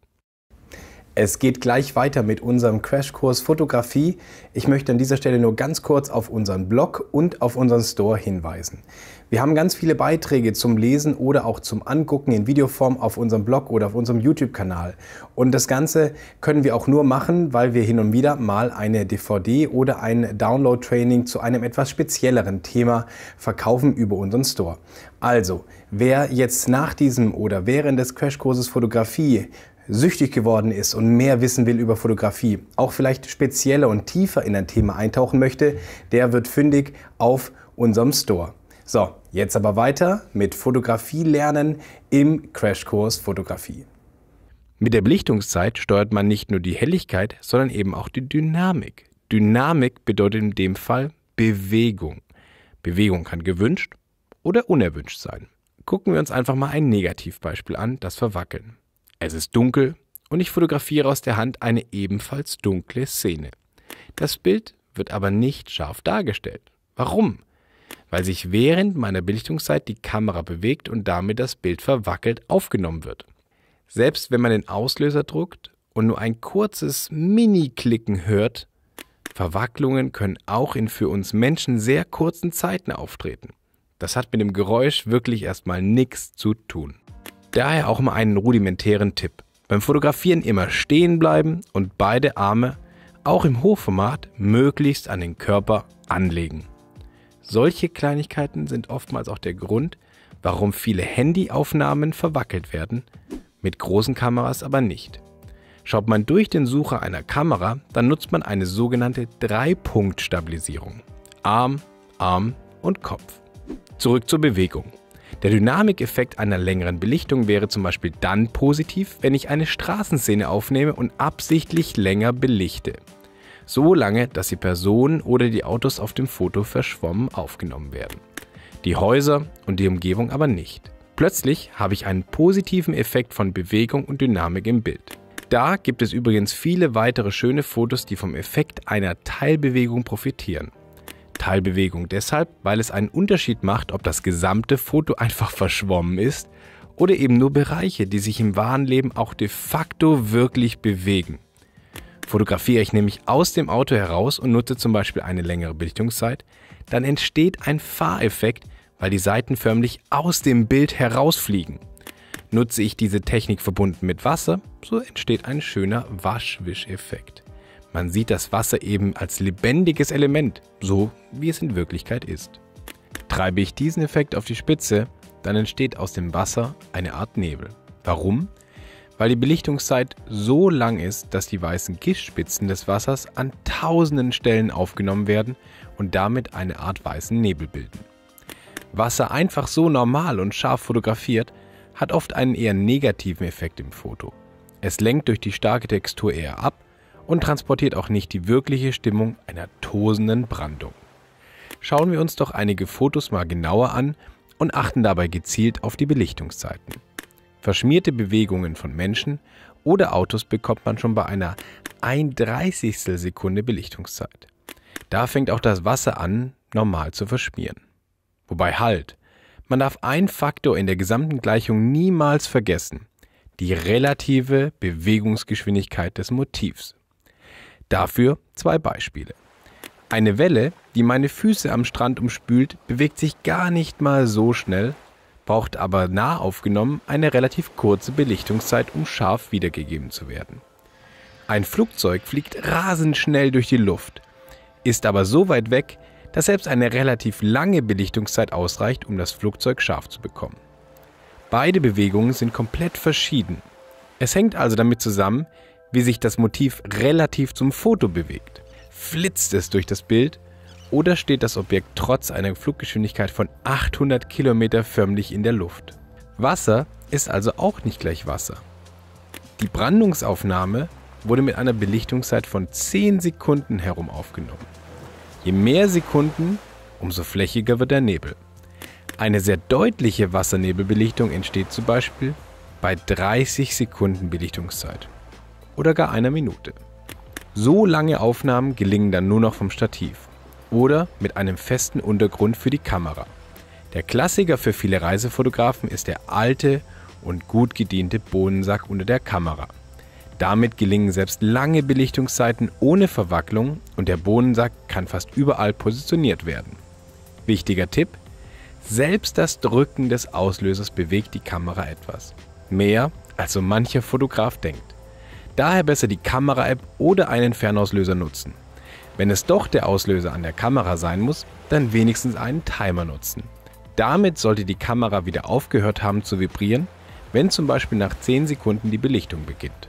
A: Es geht gleich weiter mit unserem Crashkurs Fotografie. Ich möchte an dieser Stelle nur ganz kurz auf unseren Blog und auf unseren Store hinweisen. Wir haben ganz viele Beiträge zum Lesen oder auch zum Angucken in Videoform auf unserem Blog oder auf unserem YouTube-Kanal. Und das Ganze können wir auch nur machen, weil wir hin und wieder mal eine D V D oder ein Download-Training zu einem etwas spezielleren Thema verkaufen über unseren Store. Also, wer jetzt nach diesem oder während des Crashkurses Fotografie süchtig geworden ist und mehr wissen will über Fotografie, auch vielleicht spezieller und tiefer in ein Thema eintauchen möchte, der wird fündig auf unserem Store. So, jetzt aber weiter mit Fotografie lernen im Crashkurs Fotografie. Mit der Belichtungszeit steuert man nicht nur die Helligkeit, sondern eben auch die Dynamik. Dynamik bedeutet in dem Fall Bewegung. Bewegung kann gewünscht oder unerwünscht sein. Gucken wir uns einfach mal ein Negativbeispiel an, das Verwackeln. Es ist dunkel und ich fotografiere aus der Hand eine ebenfalls dunkle Szene. Das Bild wird aber nicht scharf dargestellt. Warum? Weil sich während meiner Belichtungszeit die Kamera bewegt und damit das Bild verwackelt aufgenommen wird. Selbst wenn man den Auslöser drückt und nur ein kurzes Mini-Klicken hört, Verwacklungen können auch in für uns Menschen sehr kurzen Zeiten auftreten. Das hat mit dem Geräusch wirklich erstmal nichts zu tun. Daher auch mal einen rudimentären Tipp. Beim Fotografieren immer stehen bleiben und beide Arme, auch im Hochformat, möglichst an den Körper anlegen. Solche Kleinigkeiten sind oftmals auch der Grund, warum viele Handyaufnahmen verwackelt werden, mit großen Kameras aber nicht. Schaut man durch den Sucher einer Kamera, dann nutzt man eine sogenannte Drei-Punkt-Stabilisierung. Arm, Arm und Kopf. Zurück zur Bewegung. Der Dynamikeffekt einer längeren Belichtung wäre zum Beispiel dann positiv, wenn ich eine Straßenszene aufnehme und absichtlich länger belichte. So lange, dass die Personen oder die Autos auf dem Foto verschwommen aufgenommen werden. Die Häuser und die Umgebung aber nicht. Plötzlich habe ich einen positiven Effekt von Bewegung und Dynamik im Bild. Da gibt es übrigens viele weitere schöne Fotos, die vom Effekt einer Teilbewegung profitieren. Teilbewegung deshalb, weil es einen Unterschied macht, ob das gesamte Foto einfach verschwommen ist oder eben nur Bereiche, die sich im wahren Leben auch de facto wirklich bewegen. Fotografiere ich nämlich aus dem Auto heraus und nutze zum Beispiel eine längere Belichtungszeit, dann entsteht ein Fahreffekt, weil die Seiten förmlich aus dem Bild herausfliegen. Nutze ich diese Technik verbunden mit Wasser, so entsteht ein schöner Waschwischeffekt. Man sieht das Wasser eben als lebendiges Element, so wie es in Wirklichkeit ist. Treibe ich diesen Effekt auf die Spitze, dann entsteht aus dem Wasser eine Art Nebel. Warum? Weil die Belichtungszeit so lang ist, dass die weißen Gischtspitzen des Wassers an tausenden Stellen aufgenommen werden und damit eine Art weißen Nebel bilden. Wasser einfach so normal und scharf fotografiert, hat oft einen eher negativen Effekt im Foto. Es lenkt durch die starke Textur eher ab und transportiert auch nicht die wirkliche Stimmung einer tosenden Brandung. Schauen wir uns doch einige Fotos mal genauer an und achten dabei gezielt auf die Belichtungszeiten. Verschmierte Bewegungen von Menschen oder Autos bekommt man schon bei einer ein Dreißigstel Sekunde Belichtungszeit. Da fängt auch das Wasser an, normal zu verschmieren. Wobei halt, man darf einen Faktor in der gesamten Gleichung niemals vergessen: die relative Bewegungsgeschwindigkeit des Motivs. Dafür zwei Beispiele. Eine Welle, die meine Füße am Strand umspült, bewegt sich gar nicht mal so schnell, braucht aber nah aufgenommen eine relativ kurze Belichtungszeit, um scharf wiedergegeben zu werden. Ein Flugzeug fliegt rasend schnell durch die Luft, ist aber so weit weg, dass selbst eine relativ lange Belichtungszeit ausreicht, um das Flugzeug scharf zu bekommen. Beide Bewegungen sind komplett verschieden. Es hängt also damit zusammen, wie sich das Motiv relativ zum Foto bewegt. Flitzt es durch das Bild oder steht das Objekt trotz einer Fluggeschwindigkeit von achthundert Kilometer förmlich in der Luft? Wasser ist also auch nicht gleich Wasser. Die Brandungsaufnahme wurde mit einer Belichtungszeit von zehn Sekunden herum aufgenommen. Je mehr Sekunden, umso flächiger wird der Nebel. Eine sehr deutliche Wassernebelbelichtung entsteht zum Beispiel bei dreißig Sekunden Belichtungszeit oder gar einer Minute. So lange Aufnahmen gelingen dann nur noch vom Stativ oder mit einem festen Untergrund für die Kamera. Der Klassiker für viele Reisefotografen ist der alte und gut gediente Bohnensack unter der Kamera. Damit gelingen selbst lange Belichtungszeiten ohne Verwacklung und der Bohnensack kann fast überall positioniert werden. Wichtiger Tipp: Selbst das Drücken des Auslösers bewegt die Kamera etwas. Mehr, als so mancher Fotograf denkt. Daher besser die Kamera-App oder einen Fernauslöser nutzen. Wenn es doch der Auslöser an der Kamera sein muss, dann wenigstens einen Timer nutzen. Damit sollte die Kamera wieder aufgehört haben zu vibrieren, wenn zum Beispiel nach zehn Sekunden die Belichtung beginnt.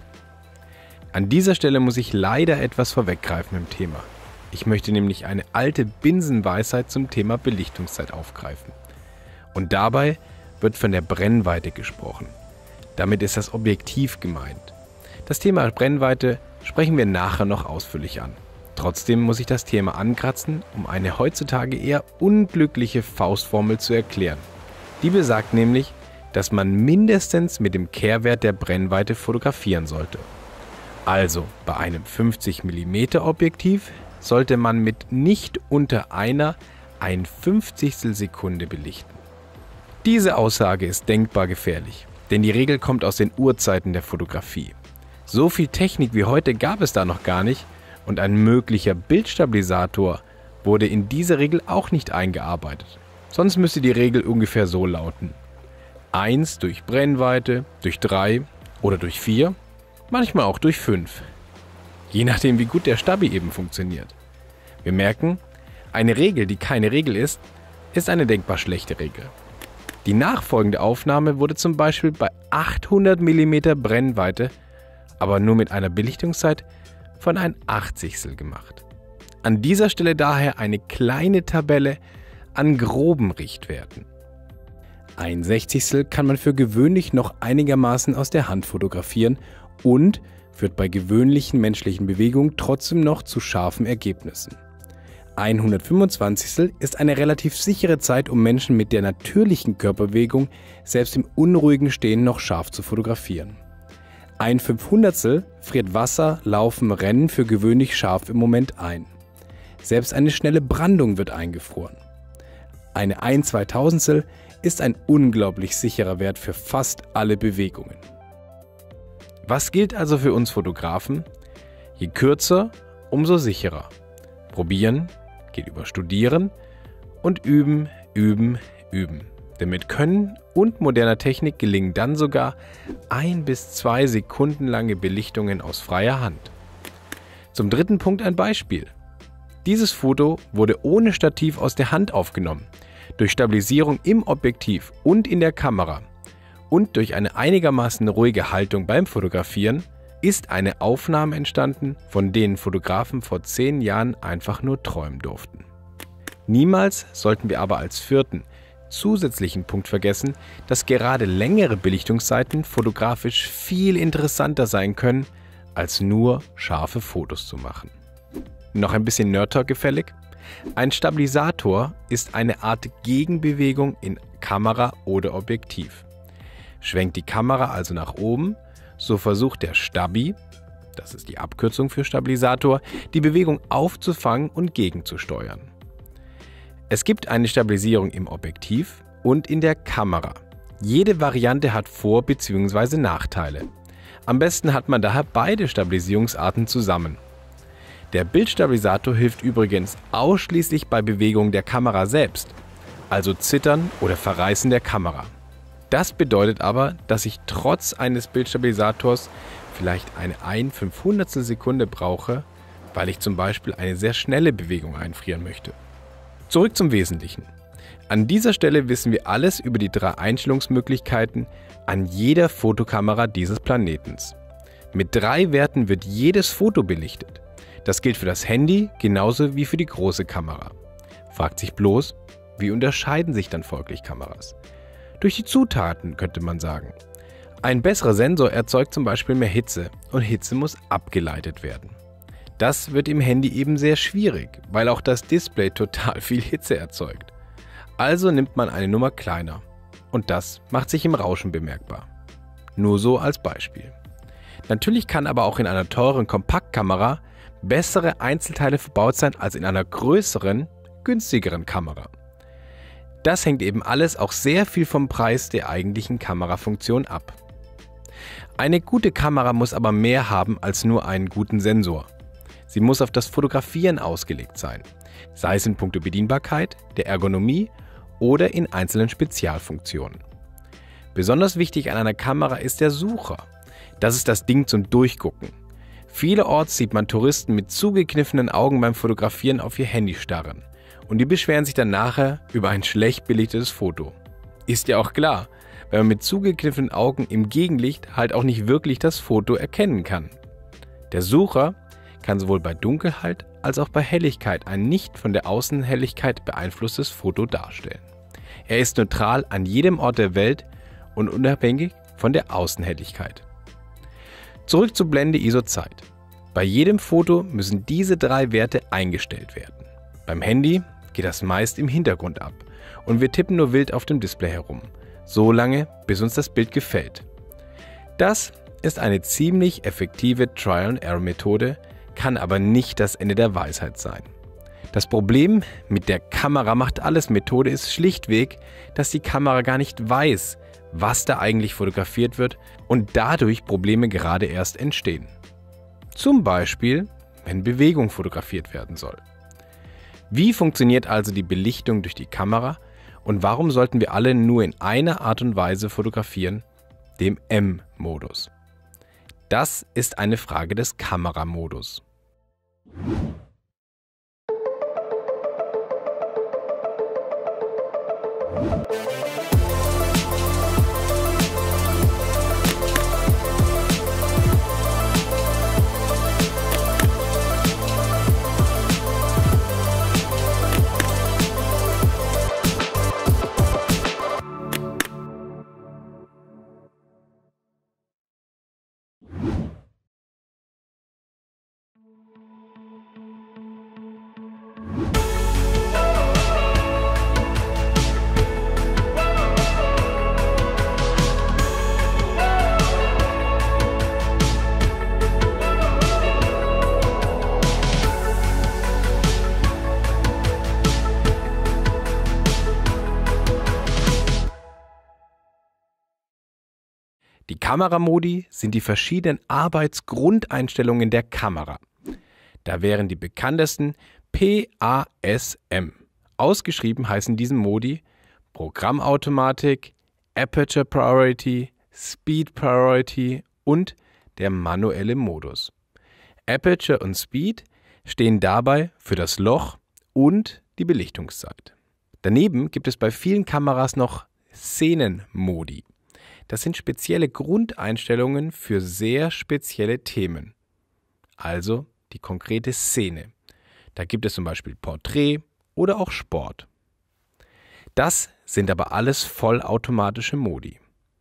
A: An dieser Stelle muss ich leider etwas vorweggreifen im Thema. Ich möchte nämlich eine alte Binsenweisheit zum Thema Belichtungszeit aufgreifen. Und dabei wird von der Brennweite gesprochen. Damit ist das Objektiv gemeint. Das Thema Brennweite sprechen wir nachher noch ausführlich an. Trotzdem muss ich das Thema ankratzen, um eine heutzutage eher unglückliche Faustformel zu erklären. Die besagt nämlich, dass man mindestens mit dem Kehrwert der Brennweite fotografieren sollte. Also bei einem fünfzig Millimeter Objektiv sollte man mit nicht unter einer ein Fünfzigstel Sekunde belichten. Diese Aussage ist denkbar gefährlich. Denn die Regel kommt aus den Urzeiten der Fotografie. So viel Technik wie heute gab es da noch gar nicht und ein möglicher Bildstabilisator wurde in diese Regel auch nicht eingearbeitet. Sonst müsste die Regel ungefähr so lauten: eins durch Brennweite, durch drei oder durch vier, manchmal auch durch fünf. Je nachdem, wie gut der Stabi eben funktioniert. Wir merken, eine Regel, die keine Regel ist, ist eine denkbar schlechte Regel. Die nachfolgende Aufnahme wurde zum Beispiel bei achthundert Millimeter Brennweite, aber nur mit einer Belichtungszeit von ein Achtzigstel gemacht. An dieser Stelle daher eine kleine Tabelle an groben Richtwerten. Ein Sechzigstel kann man für gewöhnlich noch einigermaßen aus der Hand fotografieren und führt bei gewöhnlichen menschlichen Bewegungen trotzdem noch zu scharfen Ergebnissen. ein Hundertfünfundzwanzigstel ist eine relativ sichere Zeit, um Menschen mit der natürlichen Körperbewegung selbst im unruhigen Stehen noch scharf zu fotografieren. Ein Fünfhundertstel friert Wasser, Laufen, Rennen für gewöhnlich scharf im Moment ein. Selbst eine schnelle Brandung wird eingefroren. Eine ein Zweitausendstel ist ein unglaublich sicherer Wert für fast alle Bewegungen. Was gilt also für uns Fotografen? Je kürzer, umso sicherer. Probieren geht über Studieren und üben, üben, üben. Denn mit Können und moderner Technik gelingen dann sogar ein bis zwei Sekunden lange Belichtungen aus freier Hand. Zum dritten Punkt ein Beispiel. Dieses Foto wurde ohne Stativ aus der Hand aufgenommen, durch Stabilisierung im Objektiv und in der Kamera und durch eine einigermaßen ruhige Haltung beim Fotografieren ist eine Aufnahme entstanden, von denen Fotografen vor zehn Jahren einfach nur träumen durften. Niemals sollten wir aber als vierten, zusätzlichen Punkt vergessen, dass gerade längere Belichtungszeiten fotografisch viel interessanter sein können, als nur scharfe Fotos zu machen. Noch ein bisschen Nerd-Talk gefällig? Ein Stabilisator ist eine Art Gegenbewegung in Kamera oder Objektiv. Schwenkt die Kamera also nach oben, so versucht der Stabi, das ist die Abkürzung für Stabilisator, die Bewegung aufzufangen und gegenzusteuern. Es gibt eine Stabilisierung im Objektiv und in der Kamera. Jede Variante hat Vor- bzw. Nachteile. Am besten hat man daher beide Stabilisierungsarten zusammen. Der Bildstabilisator hilft übrigens ausschließlich bei Bewegung der Kamera selbst, also Zittern oder Verreißen der Kamera. Das bedeutet aber, dass ich trotz eines Bildstabilisators vielleicht eine ein Fünfhundertstel Sekunde brauche, weil ich zum Beispiel eine sehr schnelle Bewegung einfrieren möchte. Zurück zum Wesentlichen. An dieser Stelle wissen wir alles über die drei Einstellungsmöglichkeiten an jeder Fotokamera dieses Planetens. Mit drei Werten wird jedes Foto belichtet. Das gilt für das Handy genauso wie für die große Kamera. Fragt sich bloß, wie unterscheiden sich dann folglich Kameras? Durch die Zutaten könnte man sagen. Ein besserer Sensor erzeugt zum Beispiel mehr Hitze und Hitze muss abgeleitet werden. Das wird im Handy eben sehr schwierig, weil auch das Display total viel Hitze erzeugt. Also nimmt man eine Nummer kleiner und das macht sich im Rauschen bemerkbar. Nur so als Beispiel. Natürlich kann aber auch in einer teuren Kompaktkamera bessere Einzelteile verbaut sein als in einer größeren, günstigeren Kamera. Das hängt eben alles auch sehr viel vom Preis der eigentlichen Kamerafunktion ab. Eine gute Kamera muss aber mehr haben als nur einen guten Sensor. Sie muss auf das Fotografieren ausgelegt sein, sei es in puncto Bedienbarkeit, der Ergonomie oder in einzelnen Spezialfunktionen. Besonders wichtig an einer Kamera ist der Sucher. Das ist das Ding zum Durchgucken. Vielerorts sieht man Touristen mit zugekniffenen Augen beim Fotografieren auf ihr Handy starren. Und die beschweren sich dann nachher über ein schlecht belichtetes Foto. Ist ja auch klar, weil man mit zugekniffenen Augen im Gegenlicht halt auch nicht wirklich das Foto erkennen kann. Der Sucher kann sowohl bei Dunkelheit als auch bei Helligkeit ein nicht von der Außenhelligkeit beeinflusstes Foto darstellen. Er ist neutral an jedem Ort der Welt und unabhängig von der Außenhelligkeit. Zurück zur Blende I S O-Zeit. Bei jedem Foto müssen diese drei Werte eingestellt werden. Beim Handy geht das meist im Hintergrund ab und wir tippen nur wild auf dem Display herum, so lange, bis uns das Bild gefällt. Das ist eine ziemlich effektive Trial-and-Error-Methode, kann aber nicht das Ende der Weisheit sein. Das Problem mit der Kamera-macht-alles-Methode ist schlichtweg, dass die Kamera gar nicht weiß, was da eigentlich fotografiert wird und dadurch Probleme gerade erst entstehen. Zum Beispiel, wenn Bewegung fotografiert werden soll. Wie funktioniert also die Belichtung durch die Kamera und warum sollten wir alle nur in einer Art und Weise fotografieren, dem M-Modus? Das ist eine Frage des Kameramodus. Die Kameramodi sind die verschiedenen Arbeitsgrundeinstellungen der Kamera. Da wären die bekanntesten P A S M. Ausgeschrieben heißen diesen Modi Programmautomatik, Aperture Priority, Speed Priority und der manuelle Modus. Aperture und Speed stehen dabei für das Loch und die Belichtungszeit. Daneben gibt es bei vielen Kameras noch Szenenmodi. Das sind spezielle Grundeinstellungen für sehr spezielle Themen. Also die konkrete Szene. Da gibt es zum Beispiel Porträt oder auch Sport. Das sind aber alles vollautomatische Modi.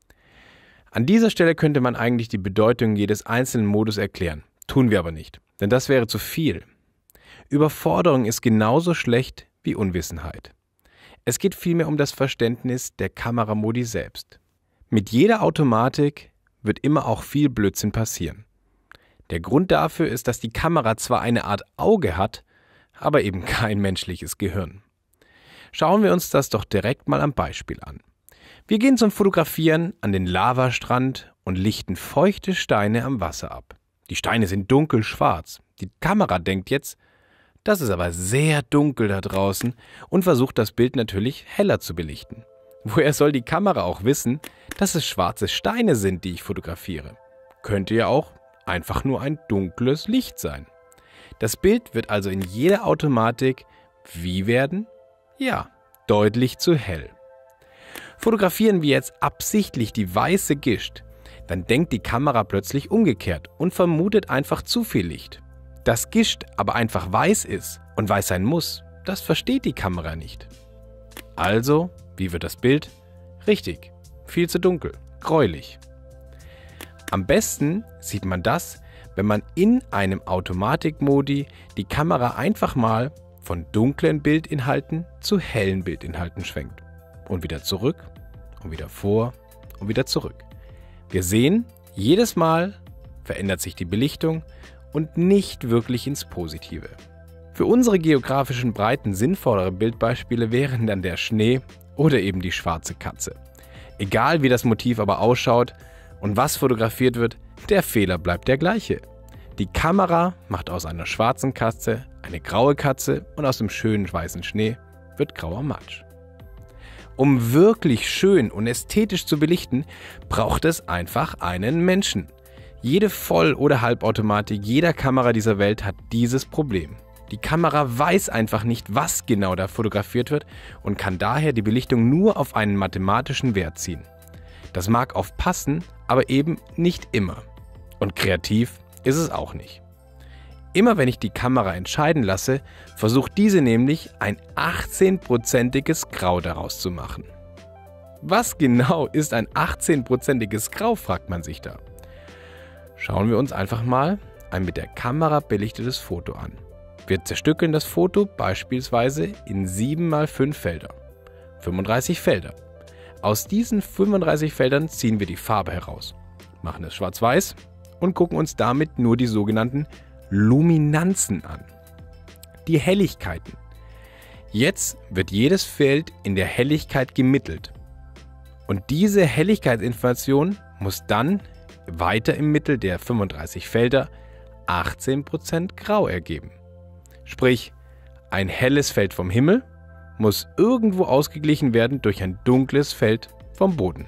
A: An dieser Stelle könnte man eigentlich die Bedeutung jedes einzelnen Modus erklären. Tun wir aber nicht, denn das wäre zu viel. Überforderung ist genauso schlecht wie Unwissenheit. Es geht vielmehr um das Verständnis der Kameramodi selbst. Mit jeder Automatik wird immer auch viel Blödsinn passieren. Der Grund dafür ist, dass die Kamera zwar eine Art Auge hat, aber eben kein menschliches Gehirn. Schauen wir uns das doch direkt mal am Beispiel an. Wir gehen zum Fotografieren an den Lavastrand und lichten feuchte Steine am Wasser ab. Die Steine sind dunkelschwarz. Die Kamera denkt jetzt, das ist aber sehr dunkel da draußen und versucht das Bild natürlich heller zu belichten. Woher soll die Kamera auch wissen, dass es schwarze Steine sind, die ich fotografiere? Könnte ja auch einfach nur ein dunkles Licht sein. Das Bild wird also in jeder Automatik wie werden? Ja, deutlich zu hell. Fotografieren wir jetzt absichtlich die weiße Gischt, dann denkt die Kamera plötzlich umgekehrt und vermutet einfach zu viel Licht. Dass Gischt aber einfach weiß ist und weiß sein muss, das versteht die Kamera nicht. Also, wie wird das Bild? Richtig, viel zu dunkel, gräulich. Am besten sieht man das, wenn man in einem Automatikmodi die Kamera einfach mal von dunklen Bildinhalten zu hellen Bildinhalten schwenkt. Und wieder zurück und wieder vor und wieder zurück. Wir sehen, jedes Mal verändert sich die Belichtung und nicht wirklich ins Positive. Für unsere geografischen Breiten sinnvollere Bildbeispiele wären dann der Schnee oder eben die schwarze Katze. Egal wie das Motiv aber ausschaut und was fotografiert wird, der Fehler bleibt der gleiche. Die Kamera macht aus einer schwarzen Katze eine graue Katze und aus dem schönen weißen Schnee wird grauer Matsch. Um wirklich schön und ästhetisch zu belichten, braucht es einfach einen Menschen. Jede Voll- oder Halbautomatik jeder Kamera dieser Welt hat dieses Problem. Die Kamera weiß einfach nicht, was genau da fotografiert wird und kann daher die Belichtung nur auf einen mathematischen Wert ziehen. Das mag oft passen, aber eben nicht immer. Und kreativ ist es auch nicht. Immer wenn ich die Kamera entscheiden lasse, versucht diese nämlich ein achtzehnprozentiges Grau daraus zu machen. Was genau ist ein achtzehnprozentiges Grau, fragt man sich da. Schauen wir uns einfach mal ein mit der Kamera belichtetes Foto an. Wir zerstückeln das Foto beispielsweise in sieben mal fünf Felder. fünfunddreißig Felder. Aus diesen fünfunddreißig Feldern ziehen wir die Farbe heraus, machen es schwarz-weiß und gucken uns damit nur die sogenannten Luminanzen an. die Helligkeiten. Jetzt wird jedes Feld in der Helligkeit gemittelt. Und diese Helligkeitsinformation muss dann weiter im Mittel der fünfunddreißig Felder achtzehn Prozent Grau ergeben. Sprich, ein helles Feld vom Himmel muss irgendwo ausgeglichen werden durch ein dunkles Feld vom Boden.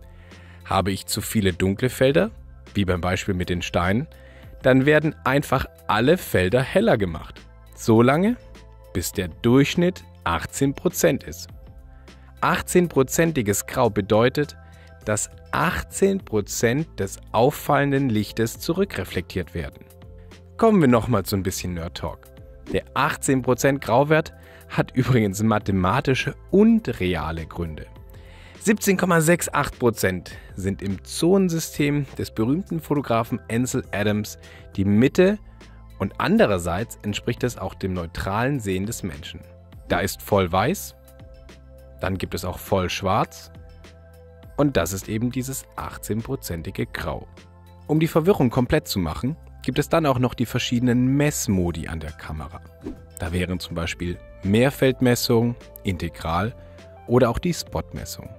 A: Habe ich zu viele dunkle Felder, wie beim Beispiel mit den Steinen, dann werden einfach alle Felder heller gemacht. So lange, bis der Durchschnitt achtzehn Prozent ist. achtzehn-prozentiges Grau bedeutet, dass achtzehn Prozent des auffallenden Lichtes zurückreflektiert werden. Kommen wir nochmal zu ein bisschen Nerd Talk. Der achtzehn Prozent Grauwert hat übrigens mathematische und reale Gründe. siebzehn Komma achtundsiebzig Prozent sind im Zonensystem des berühmten Fotografen Ansel Adams die Mitte und andererseits entspricht es auch dem neutralen Sehen des Menschen. Da ist voll weiß, dann gibt es auch voll schwarz und das ist eben dieses achtzehn-prozentige Grau. Um die Verwirrung komplett zu machen, gibt es dann auch noch die verschiedenen Messmodi an der Kamera. Da wären zum Beispiel Mehrfeldmessung, Integral oder auch die Spotmessung.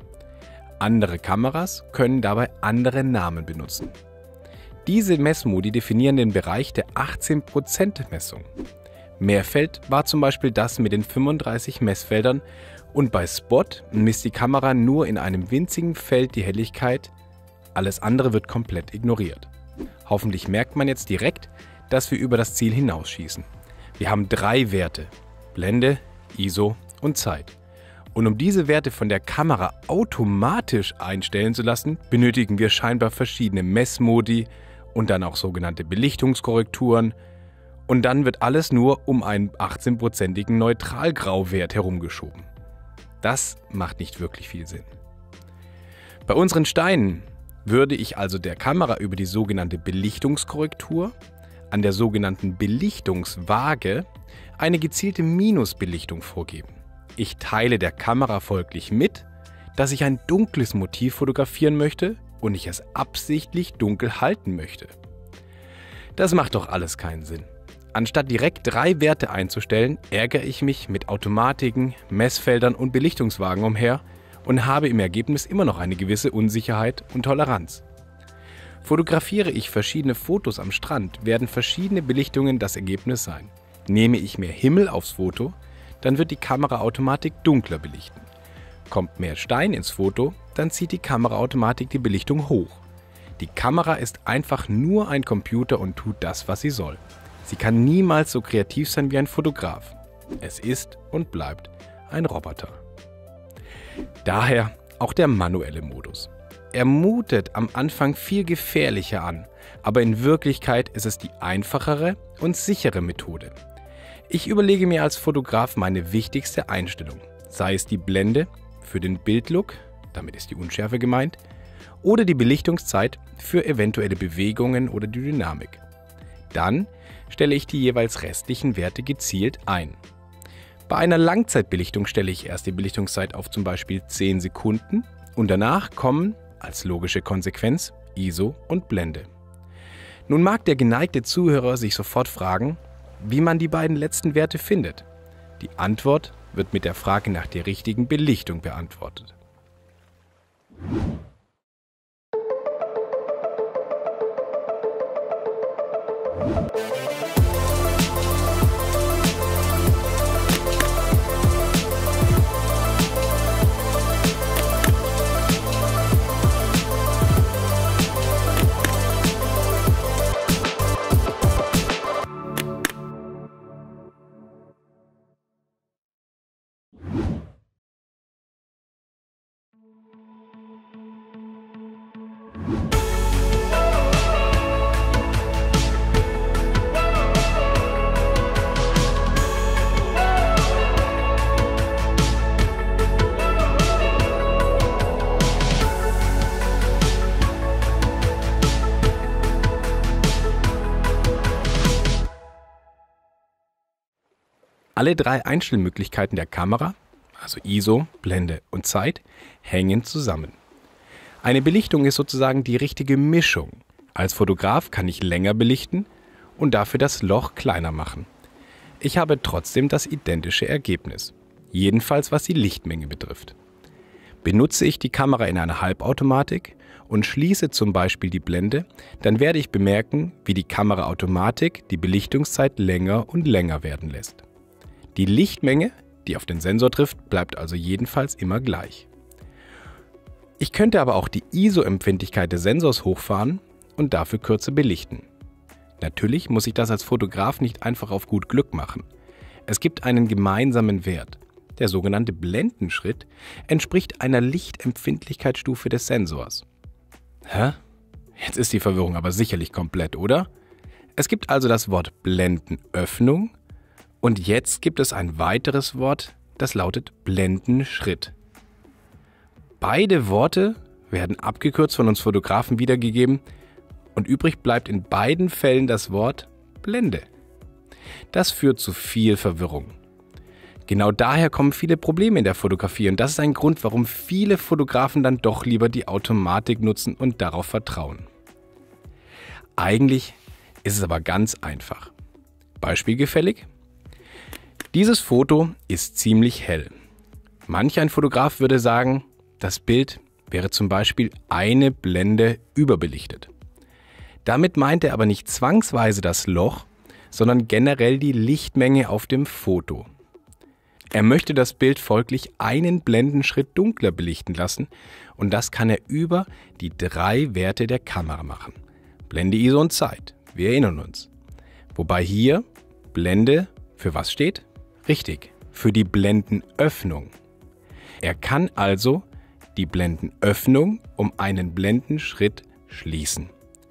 A: Andere Kameras können dabei andere Namen benutzen. Diese Messmodi definieren den Bereich der achtzehn Prozent Messung. Mehrfeld war zum Beispiel das mit den fünfunddreißig Messfeldern und bei Spot misst die Kamera nur in einem winzigen Feld die Helligkeit, alles andere wird komplett ignoriert. Hoffentlich merkt man jetzt direkt, dass wir über das Ziel hinausschießen. Wir haben drei Werte: Blende, I S O und Zeit. Und um diese Werte von der Kamera automatisch einstellen zu lassen, benötigen wir scheinbar verschiedene Messmodi und dann auch sogenannte Belichtungskorrekturen. Und dann wird alles nur um einen achtzehn-prozentigen Neutralgrauwert herumgeschoben. Das macht nicht wirklich viel Sinn. Bei unseren Steinen würde ich also der Kamera über die sogenannte Belichtungskorrektur an der sogenannten Belichtungswaage eine gezielte Minusbelichtung vorgeben. Ich teile der Kamera folglich mit, dass ich ein dunkles Motiv fotografieren möchte und ich es absichtlich dunkel halten möchte. Das macht doch alles keinen Sinn. Anstatt direkt drei Werte einzustellen, ärgere ich mich mit Automatiken, Messfeldern und Belichtungswagen umher und habe im Ergebnis immer noch eine gewisse Unsicherheit und Toleranz. Fotografiere ich verschiedene Fotos am Strand, werden verschiedene Belichtungen das Ergebnis sein. Nehme ich mehr Himmel aufs Foto, dann wird die Kameraautomatik dunkler belichten. Kommt mehr Stein ins Foto, dann zieht die Kameraautomatik die Belichtung hoch. Die Kamera ist einfach nur ein Computer und tut das, was sie soll. Sie kann niemals so kreativ sein wie ein Fotograf. Es ist und bleibt ein Roboter. Daher auch der manuelle Modus. Er mutet am Anfang viel gefährlicher an, aber in Wirklichkeit ist es die einfachere und sichere Methode. Ich überlege mir als Fotograf meine wichtigste Einstellung, sei es die Blende für den Bildlook, damit ist die Unschärfe gemeint, oder die Belichtungszeit für eventuelle Bewegungen oder die Dynamik. Dann stelle ich die jeweils restlichen Werte gezielt ein. Bei einer Langzeitbelichtung stelle ich erst die Belichtungszeit auf zum Beispiel zehn Sekunden und danach kommen, als logische Konsequenz, I S O und Blende. Nun mag der geneigte Zuhörer sich sofort fragen, wie man die beiden letzten Werte findet. Die Antwort wird mit der Frage nach der richtigen Belichtung beantwortet. Alle drei Einstellmöglichkeiten der Kamera, also I S O, Blende und Zeit, hängen zusammen. Eine Belichtung ist sozusagen die richtige Mischung. Als Fotograf kann ich länger belichten und dafür das Loch kleiner machen. ich habe trotzdem das identische Ergebnis, jedenfalls was die Lichtmenge betrifft. Benutze ich die Kamera in einer Halbautomatik und schließe zum Beispiel die Blende, dann werde ich bemerken, wie die Kameraautomatik die Belichtungszeit länger und länger werden lässt. Die Lichtmenge, die auf den Sensor trifft, bleibt also jedenfalls immer gleich. Ich könnte aber auch die I S O-Empfindlichkeit des Sensors hochfahren und dafür kürzer belichten. Natürlich muss ich das als Fotograf nicht einfach auf gut Glück machen. Es gibt einen gemeinsamen Wert. Der sogenannte Blendenschritt entspricht einer Lichtempfindlichkeitsstufe des Sensors. Hä? Jetzt ist die Verwirrung aber sicherlich komplett, oder? Es gibt also das Wort Blendenöffnung und jetzt gibt es ein weiteres Wort, das lautet Blendenschritt. Beide Worte werden abgekürzt von uns Fotografen wiedergegeben und übrig bleibt in beiden Fällen das Wort Blende. Das führt zu viel Verwirrung. Genau daher kommen viele Probleme in der Fotografie und das ist ein Grund, warum viele Fotografen dann doch lieber die Automatik nutzen und darauf vertrauen. Eigentlich ist es aber ganz einfach. Beispielgefällig? Dieses Foto ist ziemlich hell. Manch ein Fotograf würde sagen, das Bild wäre zum Beispiel eine Blende überbelichtet. Damit meint er aber nicht zwangsweise das Loch, sondern generell die Lichtmenge auf dem Foto. Er möchte das Bild folglich einen Blendenschritt dunkler belichten lassen und das kann er über die drei Werte der Kamera machen. Blende, I S O und Zeit, wir erinnern uns. Wobei hier Blende für was steht? Richtig, für die Blendenöffnung. Er kann also die Blendenöffnung um einen Blendenschritt schließen.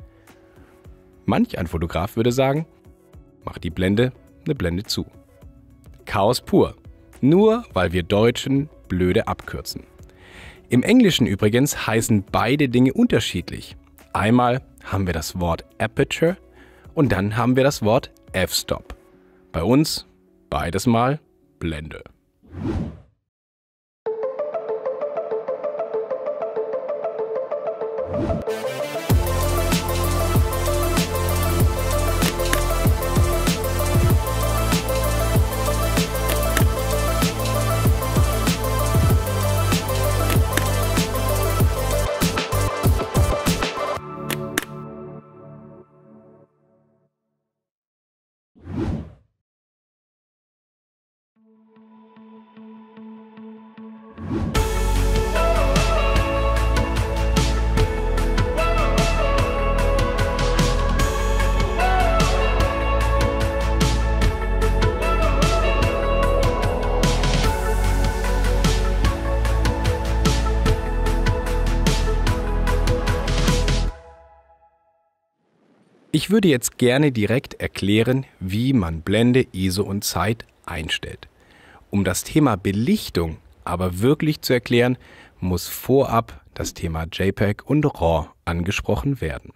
A: Manch ein Fotograf würde sagen, mach die Blende eine Blende zu. Chaos pur. Nur weil wir Deutschen blöde abkürzen. Im Englischen übrigens heißen beide Dinge unterschiedlich. Einmal haben wir das Wort Aperture und dann haben wir das Wort F-Stop. Bei uns beides mal Blende. Ich würde jetzt gerne direkt erklären, wie man Blende, I S O und Zeit einstellt. Um das Thema Belichtung aber wirklich zu erklären, muss vorab das Thema JPEG und RAW angesprochen werden.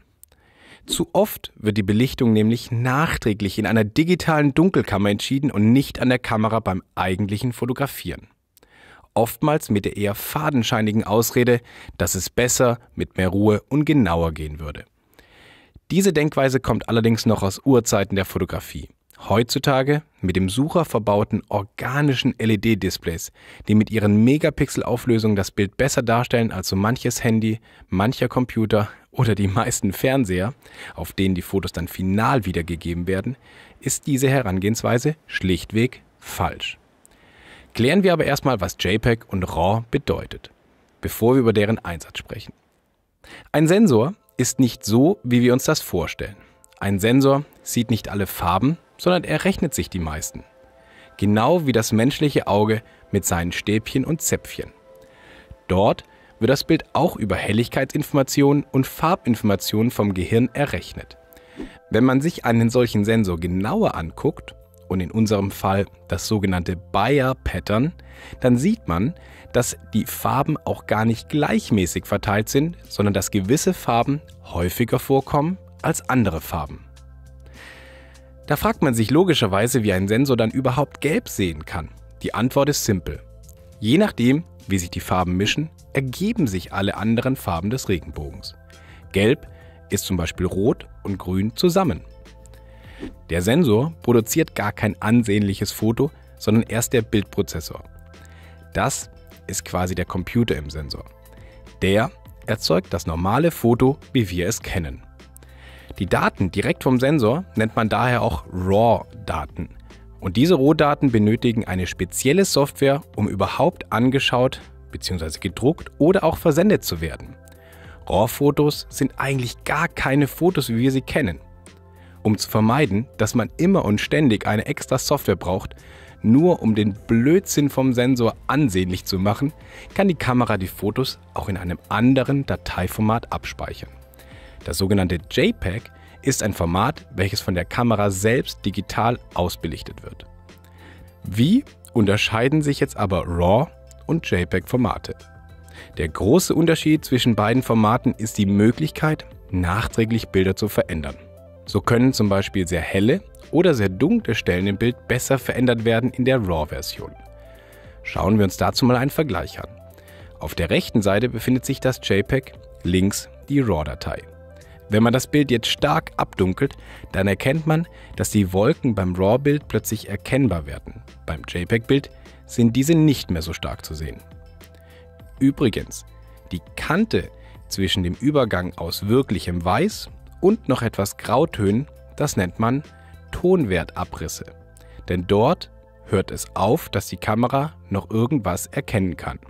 A: Zu oft wird die Belichtung nämlich nachträglich in einer digitalen Dunkelkammer entschieden und nicht an der Kamera beim eigentlichen Fotografieren. Oftmals mit der eher fadenscheinigen Ausrede, dass es besser, mit mehr Ruhe und genauer gehen würde. Diese Denkweise kommt allerdings noch aus Urzeiten der Fotografie. Heutzutage mit dem Sucher verbauten organischen L E D-Displays, die mit ihren Megapixel-Auflösungen das Bild besser darstellen als so manches Handy, mancher Computer oder die meisten Fernseher, auf denen die Fotos dann final wiedergegeben werden, ist diese Herangehensweise schlichtweg falsch. Klären wir aber erstmal, was JPEG und RAW bedeutet, bevor wir über deren Einsatz sprechen. Ein Sensor ist nicht so, wie wir uns das vorstellen. Ein Sensor sieht nicht alle Farben, sondern er rechnet sich die meisten. Genau wie das menschliche Auge mit seinen Stäbchen und Zäpfchen. Dort wird das Bild auch über Helligkeitsinformationen und Farbinformationen vom Gehirn errechnet. Wenn man sich einen solchen Sensor genauer anguckt, und in unserem Fall das sogenannte Bayer-Pattern, dann sieht man, dass die Farben auch gar nicht gleichmäßig verteilt sind, sondern dass gewisse Farben häufiger vorkommen als andere Farben. Da fragt man sich logischerweise, wie ein Sensor dann überhaupt gelb sehen kann. Die Antwort ist simpel. Je nachdem, wie sich die Farben mischen, ergeben sich alle anderen Farben des Regenbogens. Gelb ist zum Beispiel Rot und Grün zusammen. Der Sensor produziert gar kein ansehnliches Foto, sondern erst der Bildprozessor. Das ist quasi der Computer im Sensor. Der erzeugt das normale Foto, wie wir es kennen. Die Daten direkt vom Sensor nennt man daher auch RAW-Daten. Und diese Rohdaten benötigen eine spezielle Software, um überhaupt angeschaut bzw. gedruckt oder auch versendet zu werden. RAW-Fotos sind eigentlich gar keine Fotos, wie wir sie kennen. Um zu vermeiden, dass man immer und ständig eine extra Software braucht, nur um den Blödsinn vom Sensor ansehnlich zu machen, kann die Kamera die Fotos auch in einem anderen Dateiformat abspeichern. Das sogenannte JPEG ist ein Format, welches von der Kamera selbst digital ausbelichtet wird. Wie unterscheiden sich jetzt aber RAW und JPEG-Formate? Der große Unterschied zwischen beiden Formaten ist die Möglichkeit, nachträglich Bilder zu verändern. So können zum Beispiel sehr helle oder sehr dunkle Stellen im Bild besser verändert werden in der RAW-Version. Schauen wir uns dazu mal einen Vergleich an. Auf der rechten Seite befindet sich das JPEG, links die RAW-Datei. Wenn man das Bild jetzt stark abdunkelt, dann erkennt man, dass die Wolken beim RAW-Bild plötzlich erkennbar werden. Beim JPEG-Bild sind diese nicht mehr so stark zu sehen. Übrigens, die Kante zwischen dem Übergang aus wirklichem Weiß und noch etwas Grautönen, das nennt man Tonwertabrisse. Denn dort hört es auf, dass die Kamera noch irgendwas erkennen kann.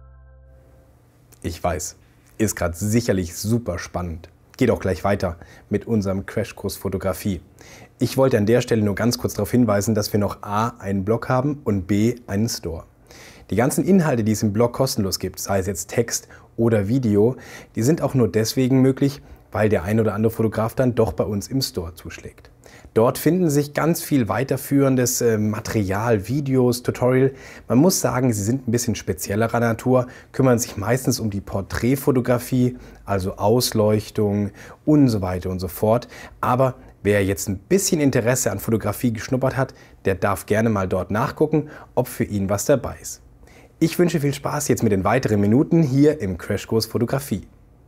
B: Ich weiß, ist gerade sicherlich super spannend. Geht auch gleich weiter mit unserem Crashkurs Fotografie. Ich wollte an der Stelle nur ganz kurz darauf hinweisen, dass wir noch A, einen Blog haben und B, einen Store. Die ganzen Inhalte, die es im Blog kostenlos gibt, sei es jetzt Text oder Video, die sind auch nur deswegen möglich, weil der ein oder andere Fotograf dann doch bei uns im Store zuschlägt. Dort finden sich ganz viel weiterführendes äh, Material, Videos, Tutorial. Man muss sagen, sie sind ein bisschen speziellerer Natur, kümmern sich meistens um die Porträtfotografie, also Ausleuchtung und so weiter und so fort. Aber wer jetzt ein bisschen Interesse an Fotografie geschnuppert hat, der darf gerne mal dort nachgucken, ob für ihn was dabei ist. Ich wünsche viel Spaß jetzt mit den weiteren Minuten hier im Crashkurs Fotografie.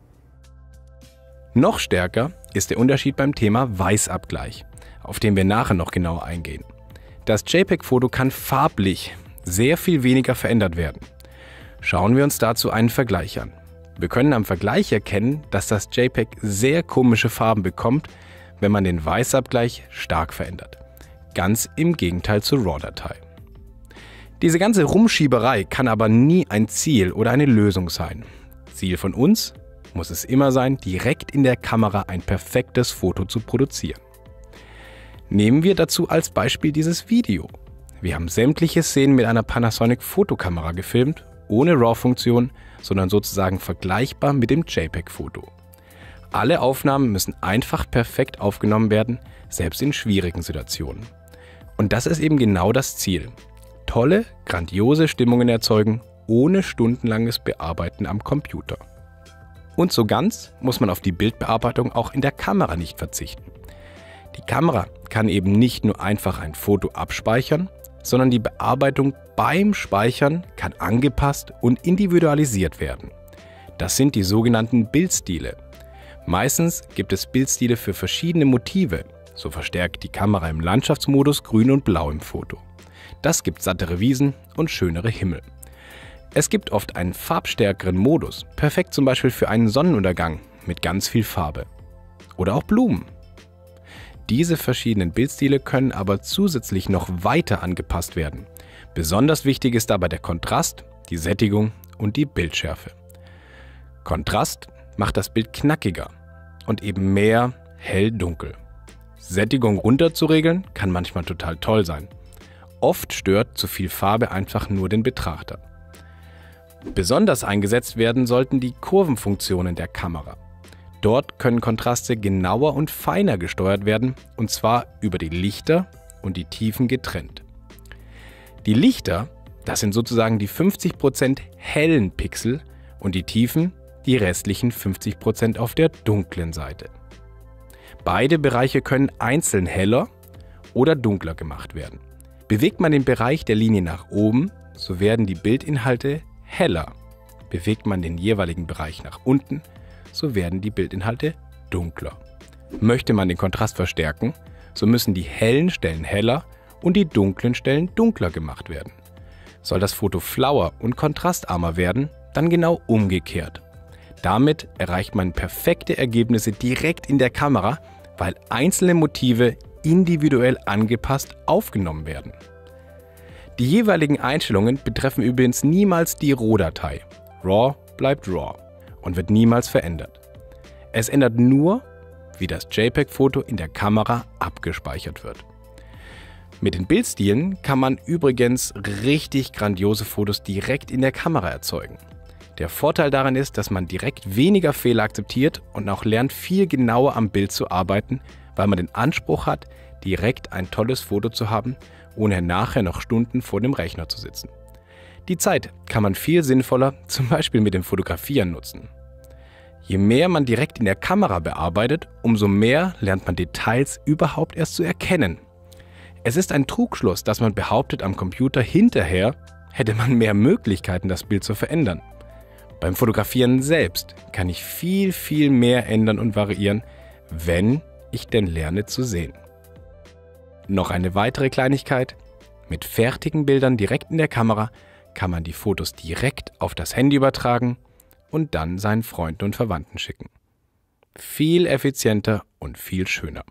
A: Noch stärker ist der Unterschied beim Thema Weißabgleich, auf den wir nachher noch genauer eingehen. Das JPEG-Foto kann farblich sehr viel weniger verändert werden. Schauen wir uns dazu einen Vergleich an. Wir können am Vergleich erkennen, dass das JPEG sehr komische Farben bekommt, wenn man den Weißabgleich stark verändert. Ganz im Gegenteil zur RAW-Datei. Diese ganze Rumschieberei kann aber nie ein Ziel oder eine Lösung sein. Ziel von uns muss es immer sein, direkt in der Kamera ein perfektes Foto zu produzieren. Nehmen wir dazu als Beispiel dieses Video. Wir haben sämtliche Szenen mit einer Panasonic Fotokamera gefilmt, ohne RAW-Funktion, sondern sozusagen vergleichbar mit dem JPEG-Foto. Alle Aufnahmen müssen einfach perfekt aufgenommen werden, selbst in schwierigen Situationen. Und das ist eben genau das Ziel. Tolle, grandiose Stimmungen erzeugen, ohne stundenlanges Bearbeiten am Computer. Und so ganz muss man auf die Bildbearbeitung auch in der Kamera nicht verzichten. Die Kamera kann eben nicht nur einfach ein Foto abspeichern, sondern die Bearbeitung beim Speichern kann angepasst und individualisiert werden. Das sind die sogenannten Bildstile. Meistens gibt es Bildstile für verschiedene Motive. So verstärkt die Kamera im Landschaftsmodus Grün und Blau im Foto. Das gibt sattere Wiesen und schönere Himmel. Es gibt oft einen farbstärkeren Modus, perfekt zum Beispiel für einen Sonnenuntergang mit ganz viel Farbe. Oder auch Blumen. Diese verschiedenen Bildstile können aber zusätzlich noch weiter angepasst werden. Besonders wichtig ist dabei der Kontrast, die Sättigung und die Bildschärfe. Kontrast macht das Bild knackiger und eben mehr hell-dunkel. Sättigung runterzuregeln kann manchmal total toll sein. Oft stört zu viel Farbe einfach nur den Betrachter. Besonders eingesetzt werden sollten die Kurvenfunktionen der Kamera. Dort können Kontraste genauer und feiner gesteuert werden, und zwar über die Lichter und die Tiefen getrennt. Die Lichter, das sind sozusagen die fünfzig Prozent hellen Pixel und die Tiefen, die restlichen fünfzig Prozent auf der dunklen Seite. Beide Bereiche können einzeln heller oder dunkler gemacht werden. Bewegt man den Bereich der Linie nach oben, so werden die Bildinhalte heller. Bewegt man den jeweiligen Bereich nach unten, so werden die Bildinhalte dunkler. Möchte man den Kontrast verstärken, so müssen die hellen Stellen heller und die dunklen Stellen dunkler gemacht werden. Soll das Foto flauer und kontrastarmer werden, dann genau umgekehrt. Damit erreicht man perfekte Ergebnisse direkt in der Kamera, weil einzelne Motive individuell angepasst aufgenommen werden. Die jeweiligen Einstellungen betreffen übrigens niemals die RAW-Datei. RAW bleibt RAW und wird niemals verändert. Es ändert nur, wie das JPEG-Foto in der Kamera abgespeichert wird. Mit den Bildstilen kann man übrigens richtig grandiose Fotos direkt in der Kamera erzeugen. Der Vorteil daran ist, dass man direkt weniger Fehler akzeptiert und auch lernt, viel genauer am Bild zu arbeiten, weil man den Anspruch hat, direkt ein tolles Foto zu haben, ohne nachher noch Stunden vor dem Rechner zu sitzen. Die Zeit kann man viel sinnvoller, zum Beispiel mit dem Fotografieren, nutzen. Je mehr man direkt in der Kamera bearbeitet, umso mehr lernt man Details überhaupt erst zu erkennen. Es ist ein Trugschluss, dass man behauptet, am Computer hinterher hätte man mehr Möglichkeiten, das Bild zu verändern. Beim Fotografieren selbst kann ich viel, viel mehr ändern und variieren, wenn ich denn lerne zu sehen. Noch eine weitere Kleinigkeit: Mit fertigen Bildern direkt in der Kamera kann man die Fotos direkt auf das Handy übertragen und dann seinen Freunden und Verwandten schicken. Viel effizienter und viel schöner.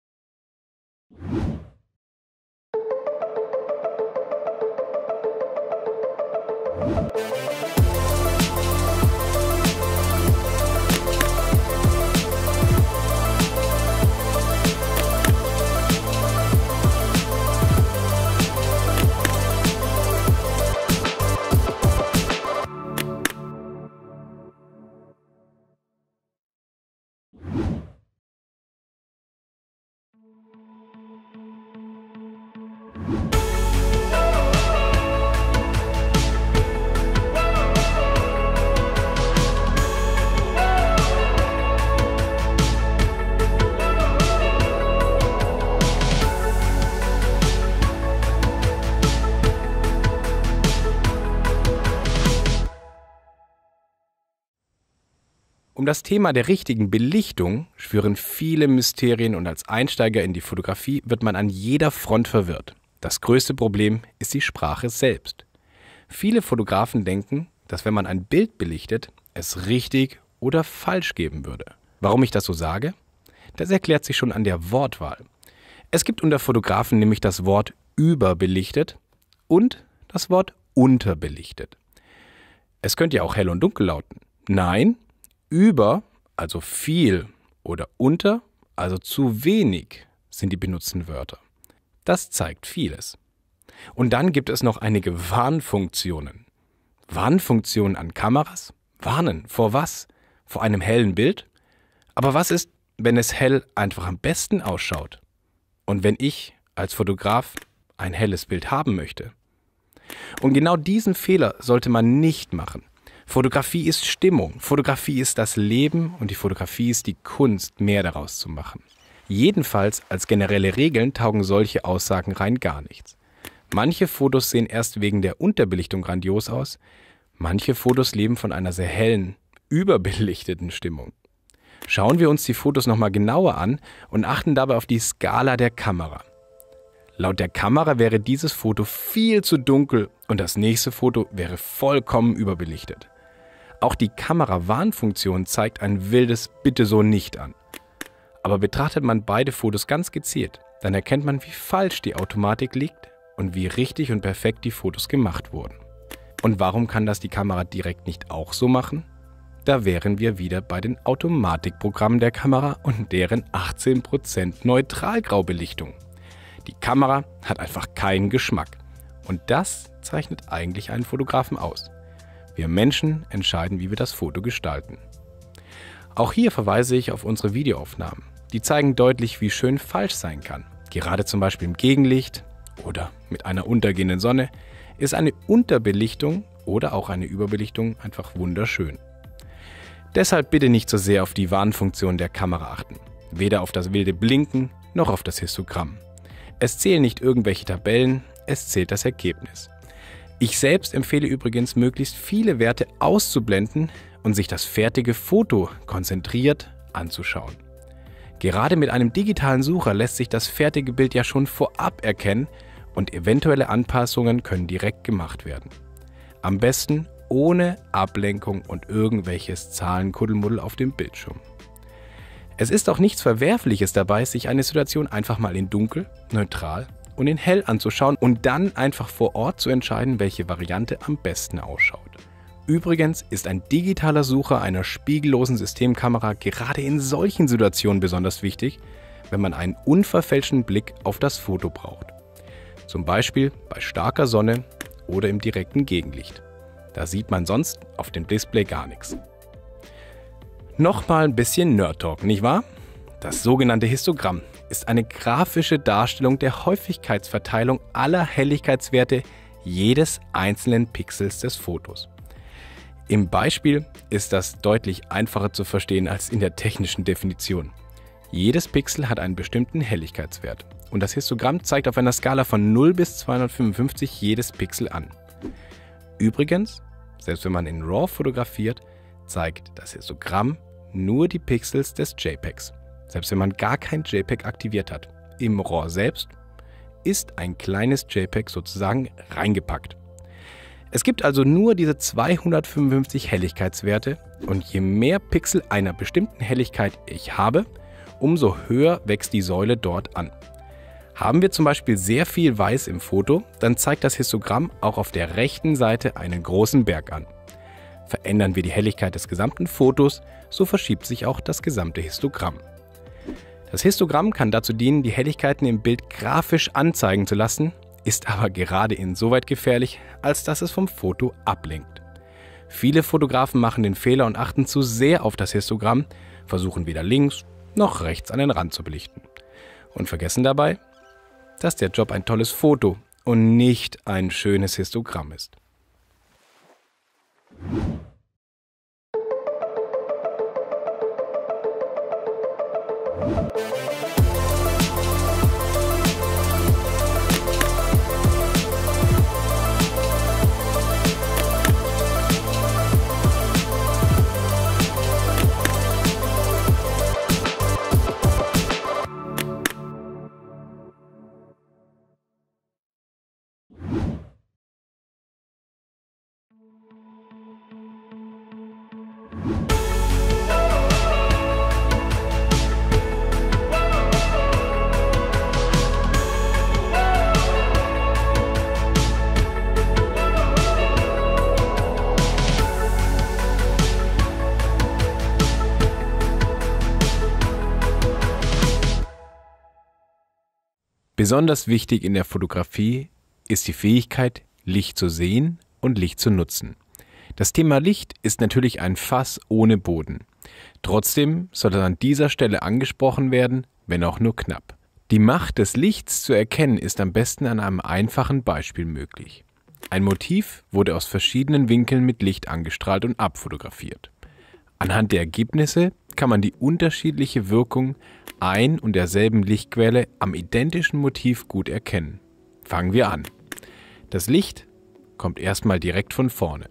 A: Um das Thema der richtigen Belichtung schwirren viele Mysterien und als Einsteiger in die Fotografie wird man an jeder Front verwirrt. Das größte Problem ist die Sprache selbst. Viele Fotografen denken, dass wenn man ein Bild belichtet, es richtig oder falsch geben würde. Warum ich das so sage? Das erklärt sich schon an der Wortwahl. Es gibt unter Fotografen nämlich das Wort überbelichtet und das Wort unterbelichtet. Es könnte ja auch hell und dunkel lauten. Nein, über, also viel, oder unter, also zu wenig, sind die benutzten Wörter. Das zeigt vieles. Und dann gibt es noch einige Warnfunktionen. Warnfunktionen an Kameras? Warnen, vor was? Vor einem hellen Bild? Aber was ist, wenn es hell einfach am besten ausschaut? Und wenn ich als Fotograf ein helles Bild haben möchte? Und genau diesen Fehler sollte man nicht machen. Fotografie ist Stimmung, Fotografie ist das Leben und die Fotografie ist die Kunst, mehr daraus zu machen. Jedenfalls als generelle Regeln taugen solche Aussagen rein gar nichts. Manche Fotos sehen erst wegen der Unterbelichtung grandios aus, manche Fotos leben von einer sehr hellen, überbelichteten Stimmung. Schauen wir uns die Fotos nochmal genauer an und achten dabei auf die Skala der Kamera. Laut der Kamera wäre dieses Foto viel zu dunkel und das nächste Foto wäre vollkommen überbelichtet. Auch die Kamera-Warnfunktion zeigt ein wildes Bitte so nicht an. Aber betrachtet man beide Fotos ganz gezielt, dann erkennt man, wie falsch die Automatik liegt und wie richtig und perfekt die Fotos gemacht wurden. Und warum kann das die Kamera direkt nicht auch so machen? Da wären wir wieder bei den Automatikprogrammen der Kamera und deren achtzehn Prozent Neutralgraubelichtung. Die Kamera hat einfach keinen Geschmack. Und das zeichnet eigentlich einen Fotografen aus. Wir Menschen entscheiden, wie wir das Foto gestalten. Auch hier verweise ich auf unsere Videoaufnahmen. Die zeigen deutlich, wie schön falsch sein kann. Gerade zum Beispiel im Gegenlicht oder mit einer untergehenden Sonne ist eine Unterbelichtung oder auch eine Überbelichtung einfach wunderschön. Deshalb bitte nicht so sehr auf die Warnfunktion der Kamera achten. Weder auf das wilde Blinken noch auf das Histogramm. Es zählen nicht irgendwelche Tabellen, es zählt das Ergebnis. Ich selbst empfehle übrigens, möglichst viele Werte auszublenden und sich das fertige Foto konzentriert anzuschauen. Gerade mit einem digitalen Sucher lässt sich das fertige Bild ja schon vorab erkennen und eventuelle Anpassungen können direkt gemacht werden. Am besten ohne Ablenkung und irgendwelches Zahlenkuddelmuddel auf dem Bildschirm. Es ist auch nichts Verwerfliches dabei, sich eine Situation einfach mal in dunkel, neutral und in hell anzuschauen und dann einfach vor Ort zu entscheiden, welche Variante am besten ausschaut. Übrigens ist ein digitaler Sucher einer spiegellosen Systemkamera gerade in solchen Situationen besonders wichtig, wenn man einen unverfälschten Blick auf das Foto braucht. Zum Beispiel bei starker Sonne oder im direkten Gegenlicht. Da sieht man sonst auf dem Display gar nichts. Nochmal ein bisschen Nerd-Talk, nicht wahr? Das sogenannte Histogramm ist eine grafische Darstellung der Häufigkeitsverteilung aller Helligkeitswerte jedes einzelnen Pixels des Fotos. Im Beispiel ist das deutlich einfacher zu verstehen als in der technischen Definition. Jedes Pixel hat einen bestimmten Helligkeitswert und das Histogramm zeigt auf einer Skala von null bis zweihundertfünfundfünfzig jedes Pixel an. Übrigens, selbst wenn man in RAW fotografiert, zeigt das Histogramm nur die Pixels des JPEGs, selbst wenn man gar kein JPEG aktiviert hat. Im RAW selbst ist ein kleines JPEG sozusagen reingepackt. Es gibt also nur diese zweihundertfünfundfünfzig Helligkeitswerte und je mehr Pixel einer bestimmten Helligkeit ich habe, umso höher wächst die Säule dort an. Haben wir zum Beispiel sehr viel Weiß im Foto, dann zeigt das Histogramm auch auf der rechten Seite einen großen Berg an. Verändern wir die Helligkeit des gesamten Fotos, so verschiebt sich auch das gesamte Histogramm. Das Histogramm kann dazu dienen, die Helligkeiten im Bild grafisch anzeigen zu lassen, ist aber gerade insoweit gefährlich, als dass es vom Foto ablenkt. Viele Fotografen machen den Fehler und achten zu sehr auf das Histogramm, versuchen weder links noch rechts an den Rand zu belichten und vergessen dabei, dass der Job ein tolles Foto und nicht ein schönes Histogramm ist. Besonders wichtig in der Fotografie ist die Fähigkeit, Licht zu sehen und Licht zu nutzen. Das Thema Licht ist natürlich ein Fass ohne Boden. Trotzdem soll es an dieser Stelle angesprochen werden, wenn auch nur knapp. Die Macht des Lichts zu erkennen ist am besten an einem einfachen Beispiel möglich. Ein Motiv wurde aus verschiedenen Winkeln mit Licht angestrahlt und abfotografiert. Anhand der Ergebnisse kann man die unterschiedliche Wirkung ein und derselben Lichtquelle am identischen Motiv gut erkennen. Fangen wir an. Das Licht kommt erstmal direkt von vorne.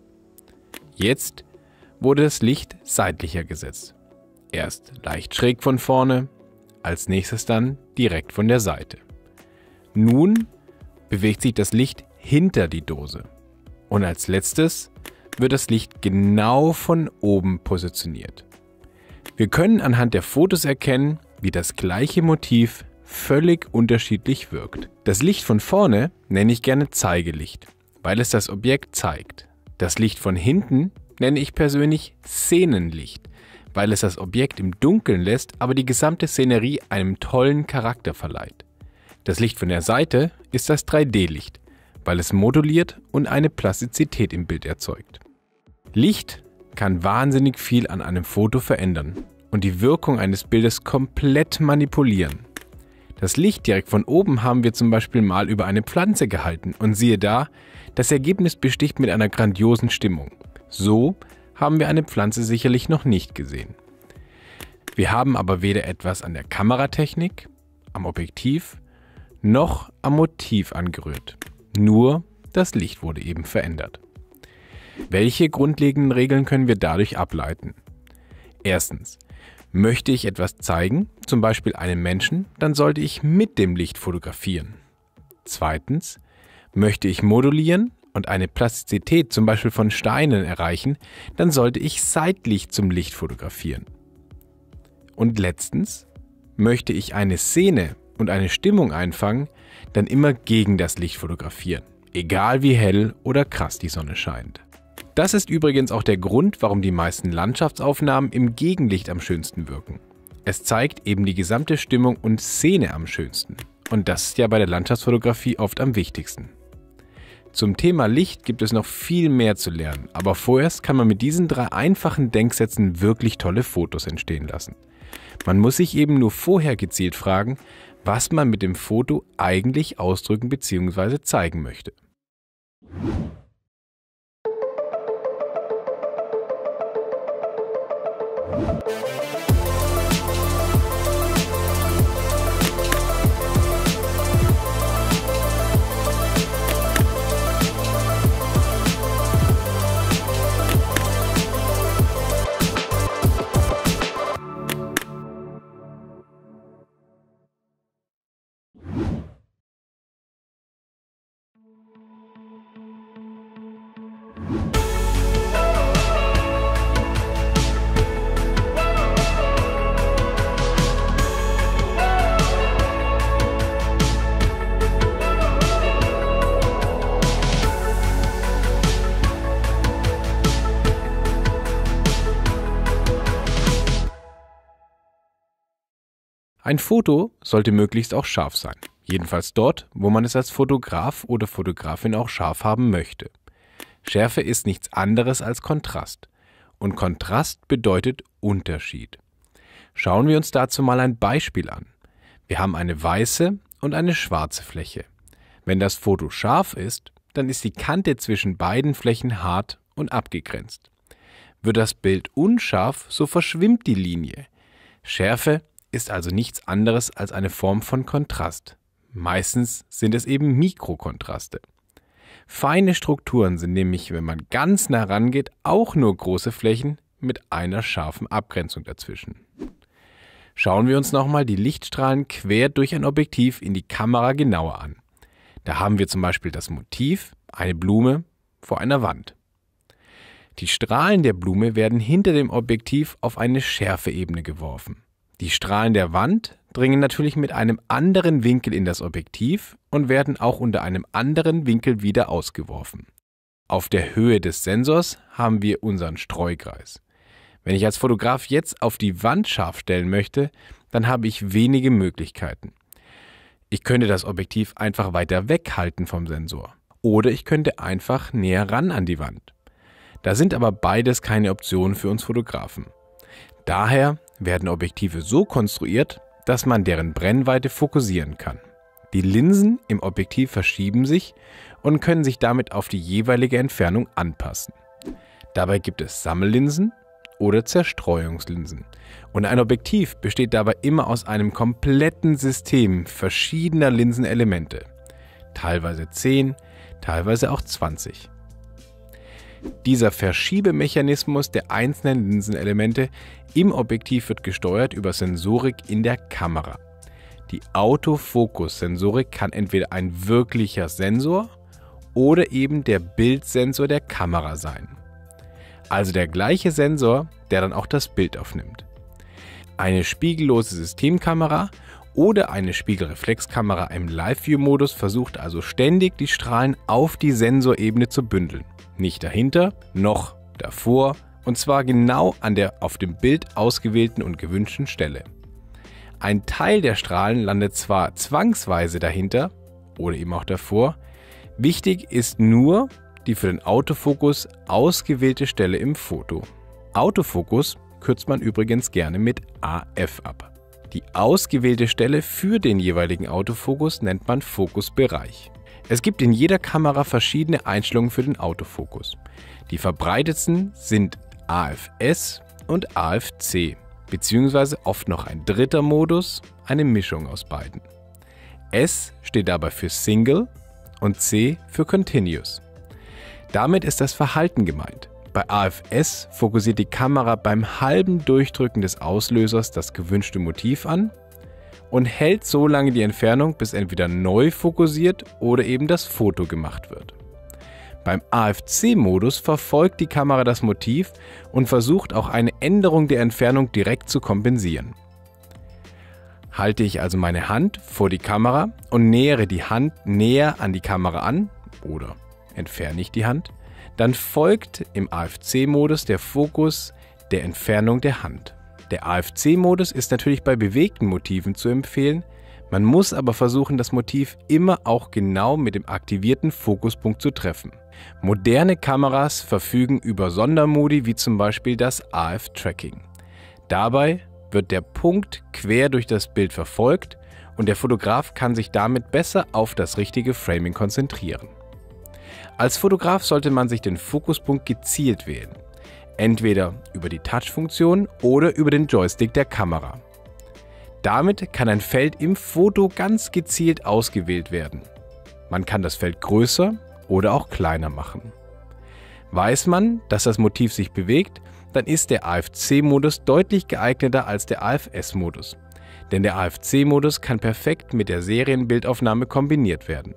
A: Jetzt wurde das Licht seitlicher gesetzt. Erst leicht schräg von vorne, als nächstes dann direkt von der Seite. Nun bewegt sich das Licht hinter die Dose. Und als letztes wird das Licht genau von oben positioniert. Wir können anhand der Fotos erkennen, wie das gleiche Motiv völlig unterschiedlich wirkt. Das Licht von vorne nenne ich gerne Zeigelicht, weil es das Objekt zeigt. Das Licht von hinten nenne ich persönlich Szenenlicht, weil es das Objekt im Dunkeln lässt, aber die gesamte Szenerie einem tollen Charakter verleiht. Das Licht von der Seite ist das drei D Licht, weil es moduliert und eine Plastizität im Bild erzeugt. Licht kann wahnsinnig viel an einem Foto verändern und die Wirkung eines Bildes komplett manipulieren. Das Licht direkt von oben haben wir zum Beispiel mal über eine Pflanze gehalten und siehe da, das Ergebnis besticht mit einer grandiosen Stimmung. So haben wir eine Pflanze sicherlich noch nicht gesehen. Wir haben aber weder etwas an der Kameratechnik, am Objektiv, noch am Motiv angerührt. Nur das Licht wurde eben verändert. Welche grundlegenden Regeln können wir dadurch ableiten? Erstens, Möchte ich etwas zeigen, zum Beispiel einen Menschen, dann sollte ich mit dem Licht fotografieren. Zweitens, möchte ich modulieren und eine Plastizität zum Beispiel von Steinen erreichen, dann sollte ich seitlich zum Licht fotografieren. Und letztens, möchte ich eine Szene und eine Stimmung einfangen, dann immer gegen das Licht fotografieren, egal wie hell oder krass die Sonne scheint. Das ist übrigens auch der Grund, warum die meisten Landschaftsaufnahmen im Gegenlicht am schönsten wirken. Es zeigt eben die gesamte Stimmung und Szene am schönsten. Und das ist ja bei der Landschaftsfotografie oft am wichtigsten. Zum Thema Licht gibt es noch viel mehr zu lernen, aber vorerst kann man mit diesen drei einfachen Denksätzen wirklich tolle Fotos entstehen lassen. Man muss sich eben nur vorher gezielt fragen, was man mit dem Foto eigentlich ausdrücken bzw. zeigen möchte. Ein Foto sollte möglichst auch scharf sein. Jedenfalls dort, wo man es als Fotograf oder Fotografin auch scharf haben möchte. Schärfe ist nichts anderes als Kontrast. Und Kontrast bedeutet Unterschied. Schauen wir uns dazu mal ein Beispiel an. Wir haben eine weiße und eine schwarze Fläche. Wenn das Foto scharf ist, dann ist die Kante zwischen beiden Flächen hart und abgegrenzt. Wird das Bild unscharf, so verschwimmt die Linie. Schärfe ist also nichts anderes als eine Form von Kontrast. Meistens sind es eben Mikrokontraste. Feine Strukturen sind nämlich, wenn man ganz nah rangeht, auch nur große Flächen mit einer scharfen Abgrenzung dazwischen. Schauen wir uns nochmal die Lichtstrahlen quer durch ein Objektiv in die Kamera genauer an. Da haben wir zum Beispiel das Motiv, eine Blume, vor einer Wand. Die Strahlen der Blume werden hinter dem Objektiv auf eine Schärfeebene geworfen. Die Strahlen der Wand dringen natürlich mit einem anderen Winkel in das Objektiv und werden auch unter einem anderen Winkel wieder ausgeworfen. Auf der Höhe des Sensors haben wir unseren Streukreis. Wenn ich als Fotograf jetzt auf die Wand scharf stellen möchte, dann habe ich wenige Möglichkeiten. Ich könnte das Objektiv einfach weiter weghalten vom Sensor. Oder ich könnte einfach näher ran an die Wand. Da sind aber beides keine Optionen für uns Fotografen. Daher werden Objektive so konstruiert, dass man deren Brennweite fokussieren kann. Die Linsen im Objektiv verschieben sich und können sich damit auf die jeweilige Entfernung anpassen. Dabei gibt es Sammellinsen oder Zerstreuungslinsen. Und ein Objektiv besteht dabei immer aus einem kompletten System verschiedener Linsenelemente. Teilweise zehn, teilweise auch zwanzig. Dieser Verschiebemechanismus der einzelnen Linsenelemente im Objektiv wird gesteuert über Sensorik in der Kamera. Die Autofokus-Sensorik kann entweder ein wirklicher Sensor oder eben der Bildsensor der Kamera sein. Also der gleiche Sensor, der dann auch das Bild aufnimmt. Eine spiegellose Systemkamera oder eine Spiegelreflexkamera im Live-View-Modus versucht also ständig, die Strahlen auf die Sensorebene zu bündeln. Nicht dahinter, noch davor, und zwar genau an der auf dem Bild ausgewählten und gewünschten Stelle. Ein Teil der Strahlen landet zwar zwangsweise dahinter oder eben auch davor, wichtig ist nur die für den Autofokus ausgewählte Stelle im Foto. Autofokus kürzt man übrigens gerne mit A F ab. Die ausgewählte Stelle für den jeweiligen Autofokus nennt man Fokusbereich. Es gibt in jeder Kamera verschiedene Einstellungen für den Autofokus. Die verbreitetsten sind A F S und A F C, beziehungsweise oft noch ein dritter Modus, eine Mischung aus beiden. S steht dabei für Single und C für Continuous. Damit ist das Verhalten gemeint. Bei A F S fokussiert die Kamera beim halben Durchdrücken des Auslösers das gewünschte Motiv an und hält so lange die Entfernung, bis entweder neu fokussiert oder eben das Foto gemacht wird. Beim A F C-Modus verfolgt die Kamera das Motiv und versucht auch eine Änderung der Entfernung direkt zu kompensieren. Halte ich also meine Hand vor die Kamera und nähere die Hand näher an die Kamera an oder entferne ich die Hand, dann folgt im A F C-Modus der Fokus der Entfernung der Hand. Der A F C-Modus ist natürlich bei bewegten Motiven zu empfehlen, man muss aber versuchen, das Motiv immer auch genau mit dem aktivierten Fokuspunkt zu treffen. Moderne Kameras verfügen über Sondermodi wie zum Beispiel das A F-Tracking. Dabei wird der Punkt quer durch das Bild verfolgt und der Fotograf kann sich damit besser auf das richtige Framing konzentrieren. Als Fotograf sollte man sich den Fokuspunkt gezielt wählen, entweder über die Touch-Funktion oder über den Joystick der Kamera. Damit kann ein Feld im Foto ganz gezielt ausgewählt werden. Man kann das Feld größer oder auch kleiner machen. Weiß man, dass das Motiv sich bewegt, dann ist der A F C-Modus deutlich geeigneter als der A F S-Modus. Denn der A F C-Modus kann perfekt mit der Serienbildaufnahme kombiniert werden.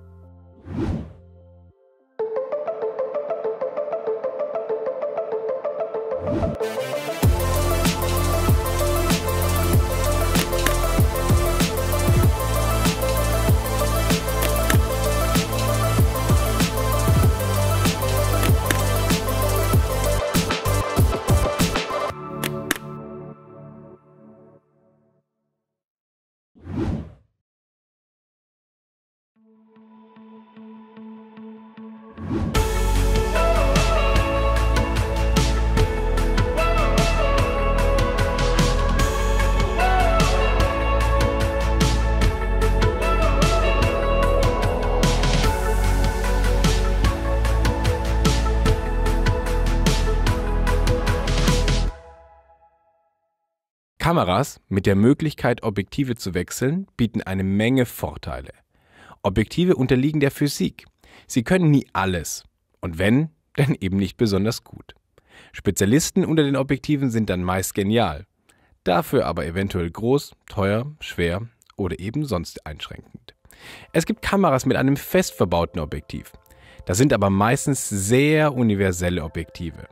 A: Kameras mit der Möglichkeit, Objektive zu wechseln, bieten eine Menge Vorteile. Objektive unterliegen der Physik. Sie können nie alles. Und wenn, dann eben nicht besonders gut. Spezialisten unter den Objektiven sind dann meist genial. Dafür aber eventuell groß, teuer, schwer oder eben sonst einschränkend. Es gibt Kameras mit einem fest verbauten Objektiv. Das sind aber meistens sehr universelle Objektive.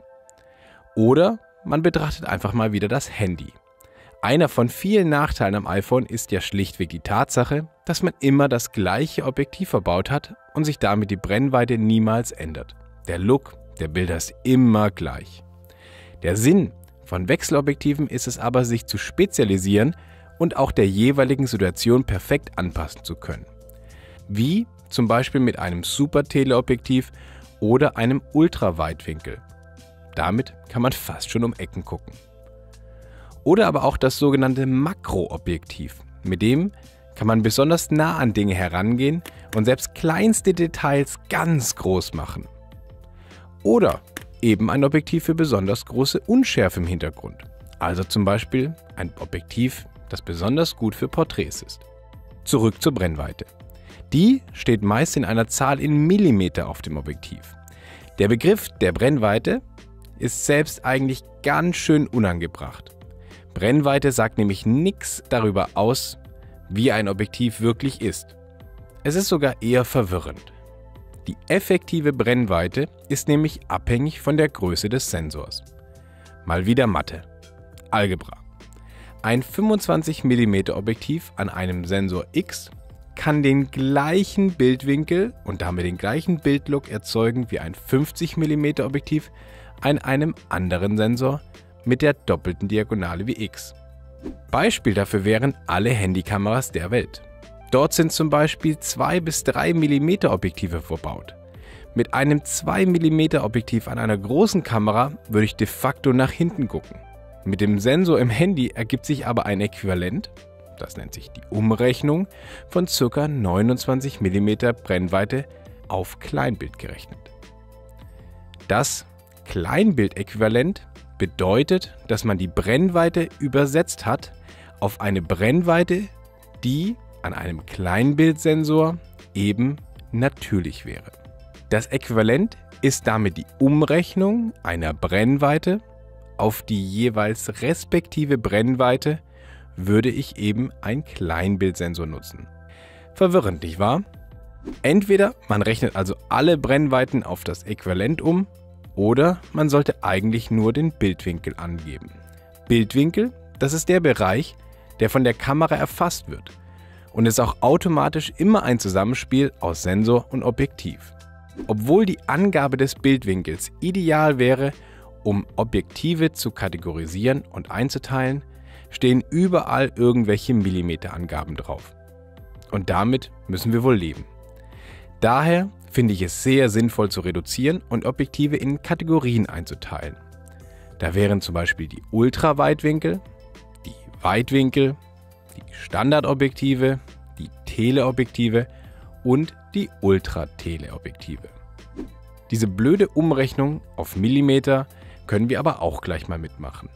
A: Oder man betrachtet einfach mal wieder das Handy. Einer von vielen Nachteilen am iPhone ist ja schlichtweg die Tatsache, dass man immer das gleiche Objektiv verbaut hat und sich damit die Brennweite niemals ändert. Der Look der Bilder ist immer gleich. Der Sinn von Wechselobjektiven ist es aber, sich zu spezialisieren und auch der jeweiligen Situation perfekt anpassen zu können. Wie zum Beispiel mit einem Super-Teleobjektiv oder einem Ultraweitwinkel. Damit kann man fast schon um Ecken gucken. Oder aber auch das sogenannte Makroobjektiv. Mit dem kann man besonders nah an Dinge herangehen und selbst kleinste Details ganz groß machen. Oder eben ein Objektiv für besonders große Unschärfe im Hintergrund. Also zum Beispiel ein Objektiv, das besonders gut für Porträts ist. Zurück zur Brennweite. Die steht meist in einer Zahl in Millimeter auf dem Objektiv. Der Begriff der Brennweite ist selbst eigentlich ganz schön unangebracht. Brennweite sagt nämlich nichts darüber aus, wie ein Objektiv wirklich ist. Es ist sogar eher verwirrend. Die effektive Brennweite ist nämlich abhängig von der Größe des Sensors. Mal wieder Mathe. Algebra. Ein fünfundzwanzig Millimeter Objektiv an einem Sensor X kann den gleichen Bildwinkel und damit den gleichen Bildlook erzeugen wie ein fünfzig Millimeter Objektiv an einem anderen Sensor mit der doppelten Diagonale wie X. Beispiel dafür wären alle Handykameras der Welt. Dort sind zum Beispiel zwei bis drei Millimeter Objektive verbaut. Mit einem zwei Millimeter Objektiv an einer großen Kamera würde ich de facto nach hinten gucken. Mit dem Sensor im Handy ergibt sich aber ein Äquivalent, das nennt sich die Umrechnung, von ca. neunundzwanzig Millimeter Brennweite auf Kleinbild gerechnet. Das Kleinbildäquivalent bedeutet, dass man die Brennweite übersetzt hat auf eine Brennweite, die an einem Kleinbildsensor eben natürlich wäre. Das Äquivalent ist damit die Umrechnung einer Brennweite auf die jeweils respektive Brennweite, würde ich eben einen Kleinbildsensor nutzen. Verwirrend, nicht wahr? Entweder man rechnet also alle Brennweiten auf das Äquivalent um, oder man sollte eigentlich nur den Bildwinkel angeben. Bildwinkel, das ist der Bereich, der von der Kamera erfasst wird und ist auch automatisch immer ein Zusammenspiel aus Sensor und Objektiv. Obwohl die Angabe des Bildwinkels ideal wäre, um Objektive zu kategorisieren und einzuteilen, stehen überall irgendwelche Millimeterangaben drauf. Und damit müssen wir wohl leben. Daher finde ich es sehr sinnvoll zu reduzieren und Objektive in Kategorien einzuteilen. Da wären zum Beispiel die Ultraweitwinkel, die Weitwinkel, die Standardobjektive, die Teleobjektive und die Ultrateleobjektive. Diese blöde Umrechnung auf Millimeter können wir aber auch gleich mal mitmachen.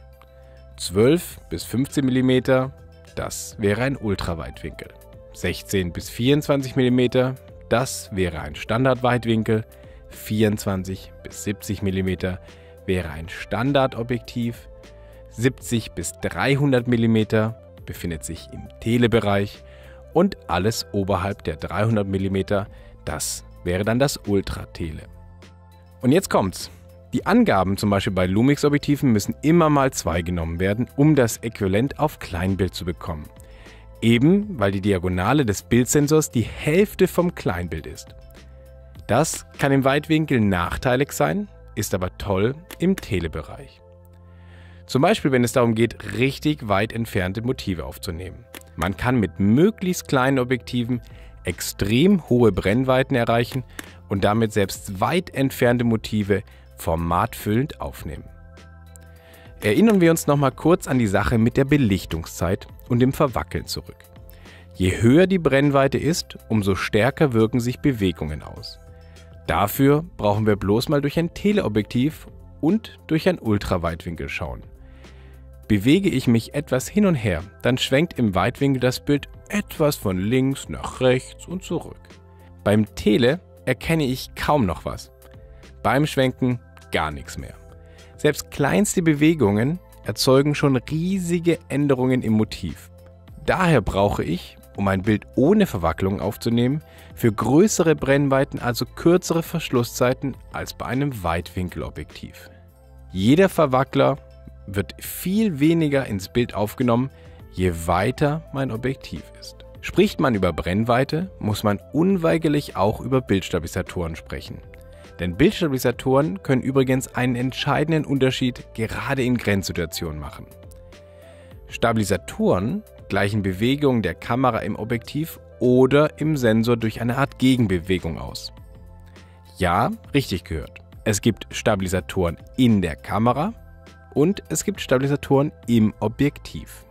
A: zwölf bis fünfzehn Millimeter, das wäre ein Ultraweitwinkel. sechzehn bis vierundzwanzig Millimeter, das wäre ein Standardweitwinkel. vierundzwanzig bis siebzig Millimeter wäre ein Standardobjektiv. siebzig bis dreihundert Millimeter befindet sich im Telebereich und alles oberhalb der dreihundert Millimeter, das wäre dann das Ultratele. Und jetzt kommt's. Die Angaben zum Beispiel bei Lumix-Objektiven müssen immer mal zwei genommen werden, um das Äquivalent auf Kleinbild zu bekommen. Eben weil die Diagonale des Bildsensors die Hälfte vom Kleinbild ist. Das kann im Weitwinkel nachteilig sein, ist aber toll im Telebereich. Zum Beispiel, wenn es darum geht, richtig weit entfernte Motive aufzunehmen. Man kann mit möglichst kleinen Objektiven extrem hohe Brennweiten erreichen und damit selbst weit entfernte Motive formatfüllend aufnehmen. Erinnern wir uns noch mal kurz an die Sache mit der Belichtungszeit und dem Verwackeln zurück. Je höher die Brennweite ist, umso stärker wirken sich Bewegungen aus. Dafür brauchen wir bloß mal durch ein Teleobjektiv und durch ein Ultraweitwinkel schauen. Bewege ich mich etwas hin und her, dann schwenkt im Weitwinkel das Bild etwas von links nach rechts und zurück. Beim Tele erkenne ich kaum noch was. Beim Schwenken gar nichts mehr. Selbst kleinste Bewegungen erzeugen schon riesige Änderungen im Motiv. Daher brauche ich, um ein Bild ohne Verwacklung aufzunehmen, für größere Brennweiten also kürzere Verschlusszeiten als bei einem Weitwinkelobjektiv. Jeder Verwackler wird viel weniger ins Bild aufgenommen, je weiter mein Objektiv ist. Spricht man über Brennweite, muss man unweigerlich auch über Bildstabilisatoren sprechen. Denn Bildstabilisatoren können übrigens einen entscheidenden Unterschied gerade in Grenzsituationen machen. Stabilisatoren gleichen Bewegungen der Kamera im Objektiv oder im Sensor durch eine Art Gegenbewegung aus. Ja, richtig gehört. Es gibt Stabilisatoren in der Kamera und es gibt Stabilisatoren im Objektiv.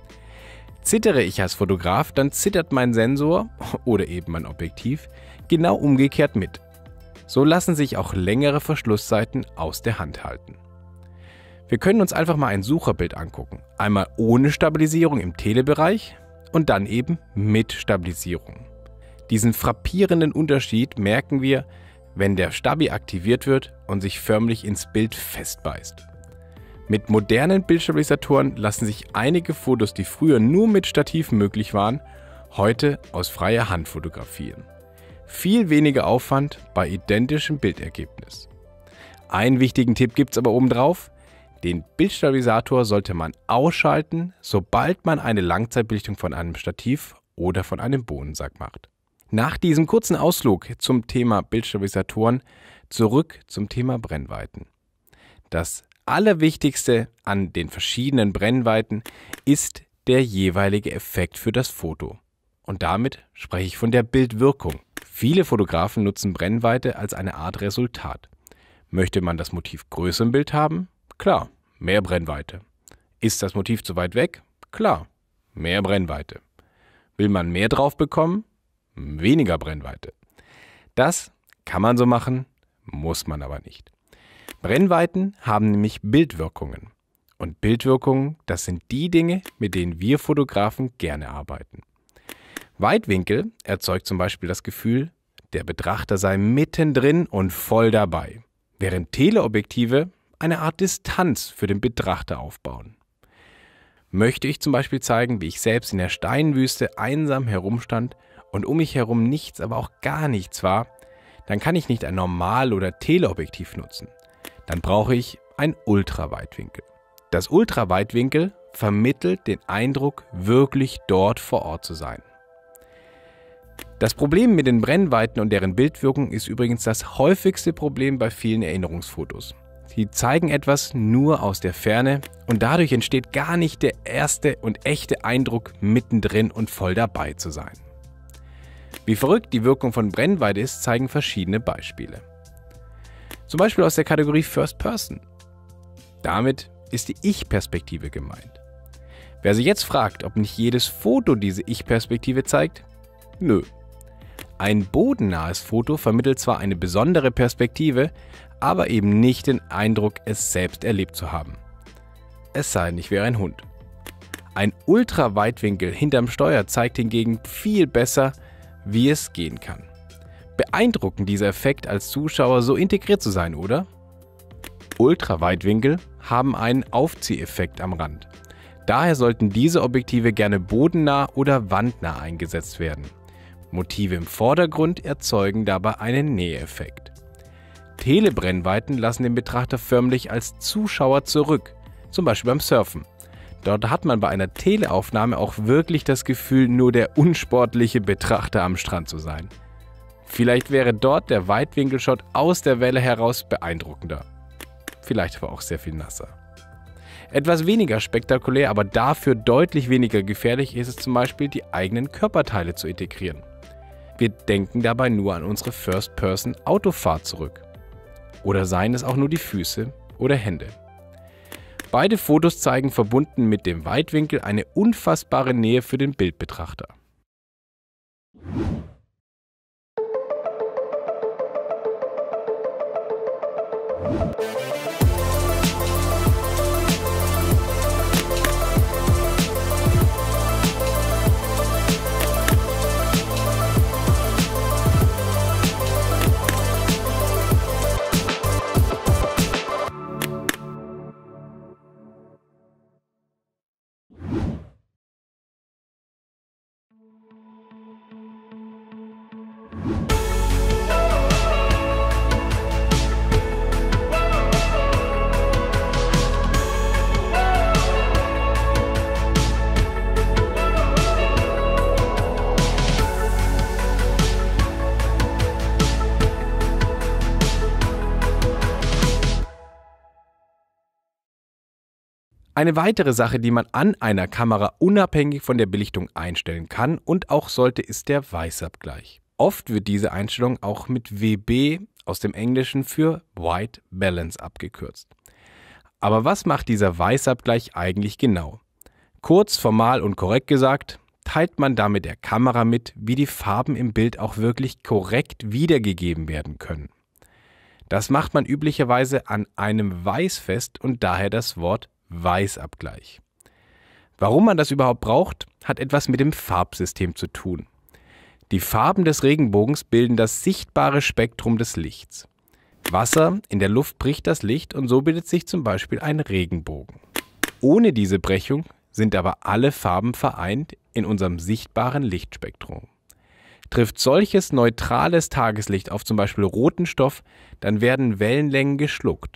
A: Zittere ich als Fotograf, dann zittert mein Sensor oder eben mein Objektiv genau umgekehrt mit. So lassen sich auch längere Verschlusszeiten aus der Hand halten. Wir können uns einfach mal ein Sucherbild angucken. Einmal ohne Stabilisierung im Telebereich und dann eben mit Stabilisierung. Diesen frappierenden Unterschied merken wir, wenn der Stabi aktiviert wird und sich förmlich ins Bild festbeißt. Mit modernen Bildstabilisatoren lassen sich einige Fotos, die früher nur mit Stativ möglich waren, heute aus freier Hand fotografieren. Viel weniger Aufwand bei identischem Bildergebnis. Einen wichtigen Tipp gibt es aber obendrauf: Den Bildstabilisator sollte man ausschalten, sobald man eine Langzeitbelichtung von einem Stativ oder von einem Bohnensack macht. Nach diesem kurzen Ausflug zum Thema Bildstabilisatoren zurück zum Thema Brennweiten. Das Allerwichtigste an den verschiedenen Brennweiten ist der jeweilige Effekt für das Foto. Und damit spreche ich von der Bildwirkung. Viele Fotografen nutzen Brennweite als eine Art Resultat. Möchte man das Motiv größer im Bild haben? Klar, mehr Brennweite. Ist das Motiv zu weit weg? Klar, mehr Brennweite. Will man mehr drauf bekommen? Weniger Brennweite. Das kann man so machen, muss man aber nicht. Brennweiten haben nämlich Bildwirkungen. Und Bildwirkungen, das sind die Dinge, mit denen wir Fotografen gerne arbeiten. Weitwinkel erzeugt zum Beispiel das Gefühl, der Betrachter sei mittendrin und voll dabei, während Teleobjektive eine Art Distanz für den Betrachter aufbauen. Möchte ich zum Beispiel zeigen, wie ich selbst in der Steinwüste einsam herumstand und um mich herum nichts, aber auch gar nichts war, dann kann ich nicht ein Normal- oder Teleobjektiv nutzen. Dann brauche ich ein Ultraweitwinkel. Das Ultraweitwinkel vermittelt den Eindruck, wirklich dort vor Ort zu sein. Das Problem mit den Brennweiten und deren Bildwirkung ist übrigens das häufigste Problem bei vielen Erinnerungsfotos. Sie zeigen etwas nur aus der Ferne und dadurch entsteht gar nicht der erste und echte Eindruck, mittendrin und voll dabei zu sein. Wie verrückt die Wirkung von Brennweite ist, zeigen verschiedene Beispiele. Zum Beispiel aus der Kategorie First Person. Damit ist die Ich-Perspektive gemeint. Wer sich jetzt fragt, ob nicht jedes Foto diese Ich-Perspektive zeigt? Nö. Ein bodennahes Foto vermittelt zwar eine besondere Perspektive, aber eben nicht den Eindruck, es selbst erlebt zu haben. Es sei denn, ich wäre ein Hund. Ein Ultraweitwinkel hinterm Steuer zeigt hingegen viel besser, wie es gehen kann. Beeindruckend dieser Effekt als Zuschauer so integriert zu sein, oder? Ultraweitwinkel haben einen Aufzieheffekt am Rand. Daher sollten diese Objektive gerne bodennah oder wandnah eingesetzt werden. Motive im Vordergrund erzeugen dabei einen Näheeffekt. Telebrennweiten lassen den Betrachter förmlich als Zuschauer zurück, zum Beispiel beim Surfen. Dort hat man bei einer Teleaufnahme auch wirklich das Gefühl, nur der unsportliche Betrachter am Strand zu sein. Vielleicht wäre dort der Weitwinkelshot aus der Welle heraus beeindruckender. Vielleicht aber auch sehr viel nasser. Etwas weniger spektakulär, aber dafür deutlich weniger gefährlich ist es zum Beispiel, die eigenen Körperteile zu integrieren. Wir denken dabei nur an unsere First-Person-Autofahrt zurück. Oder seien es auch nur die Füße oder Hände. Beide Fotos zeigen verbunden mit dem Weitwinkel eine unfassbare Nähe für den Bildbetrachter. Eine weitere Sache, die man an einer Kamera unabhängig von der Belichtung einstellen kann und auch sollte, ist der Weißabgleich. Oft wird diese Einstellung auch mit W B aus dem Englischen für White Balance abgekürzt. Aber was macht dieser Weißabgleich eigentlich genau? Kurz, formal und korrekt gesagt, teilt man damit der Kamera mit, wie die Farben im Bild auch wirklich korrekt wiedergegeben werden können. Das macht man üblicherweise an einem Weiß fest und daher das Wort Weißabgleich. Warum man das überhaupt braucht, hat etwas mit dem Farbsystem zu tun. Die Farben des Regenbogens bilden das sichtbare Spektrum des Lichts. Wasser in der Luft bricht das Licht und so bildet sich zum Beispiel ein Regenbogen. Ohne diese Brechung sind aber alle Farben vereint in unserem sichtbaren Lichtspektrum. Trifft solches neutrales Tageslicht auf zum Beispiel roten Stoff, dann werden Wellenlängen geschluckt.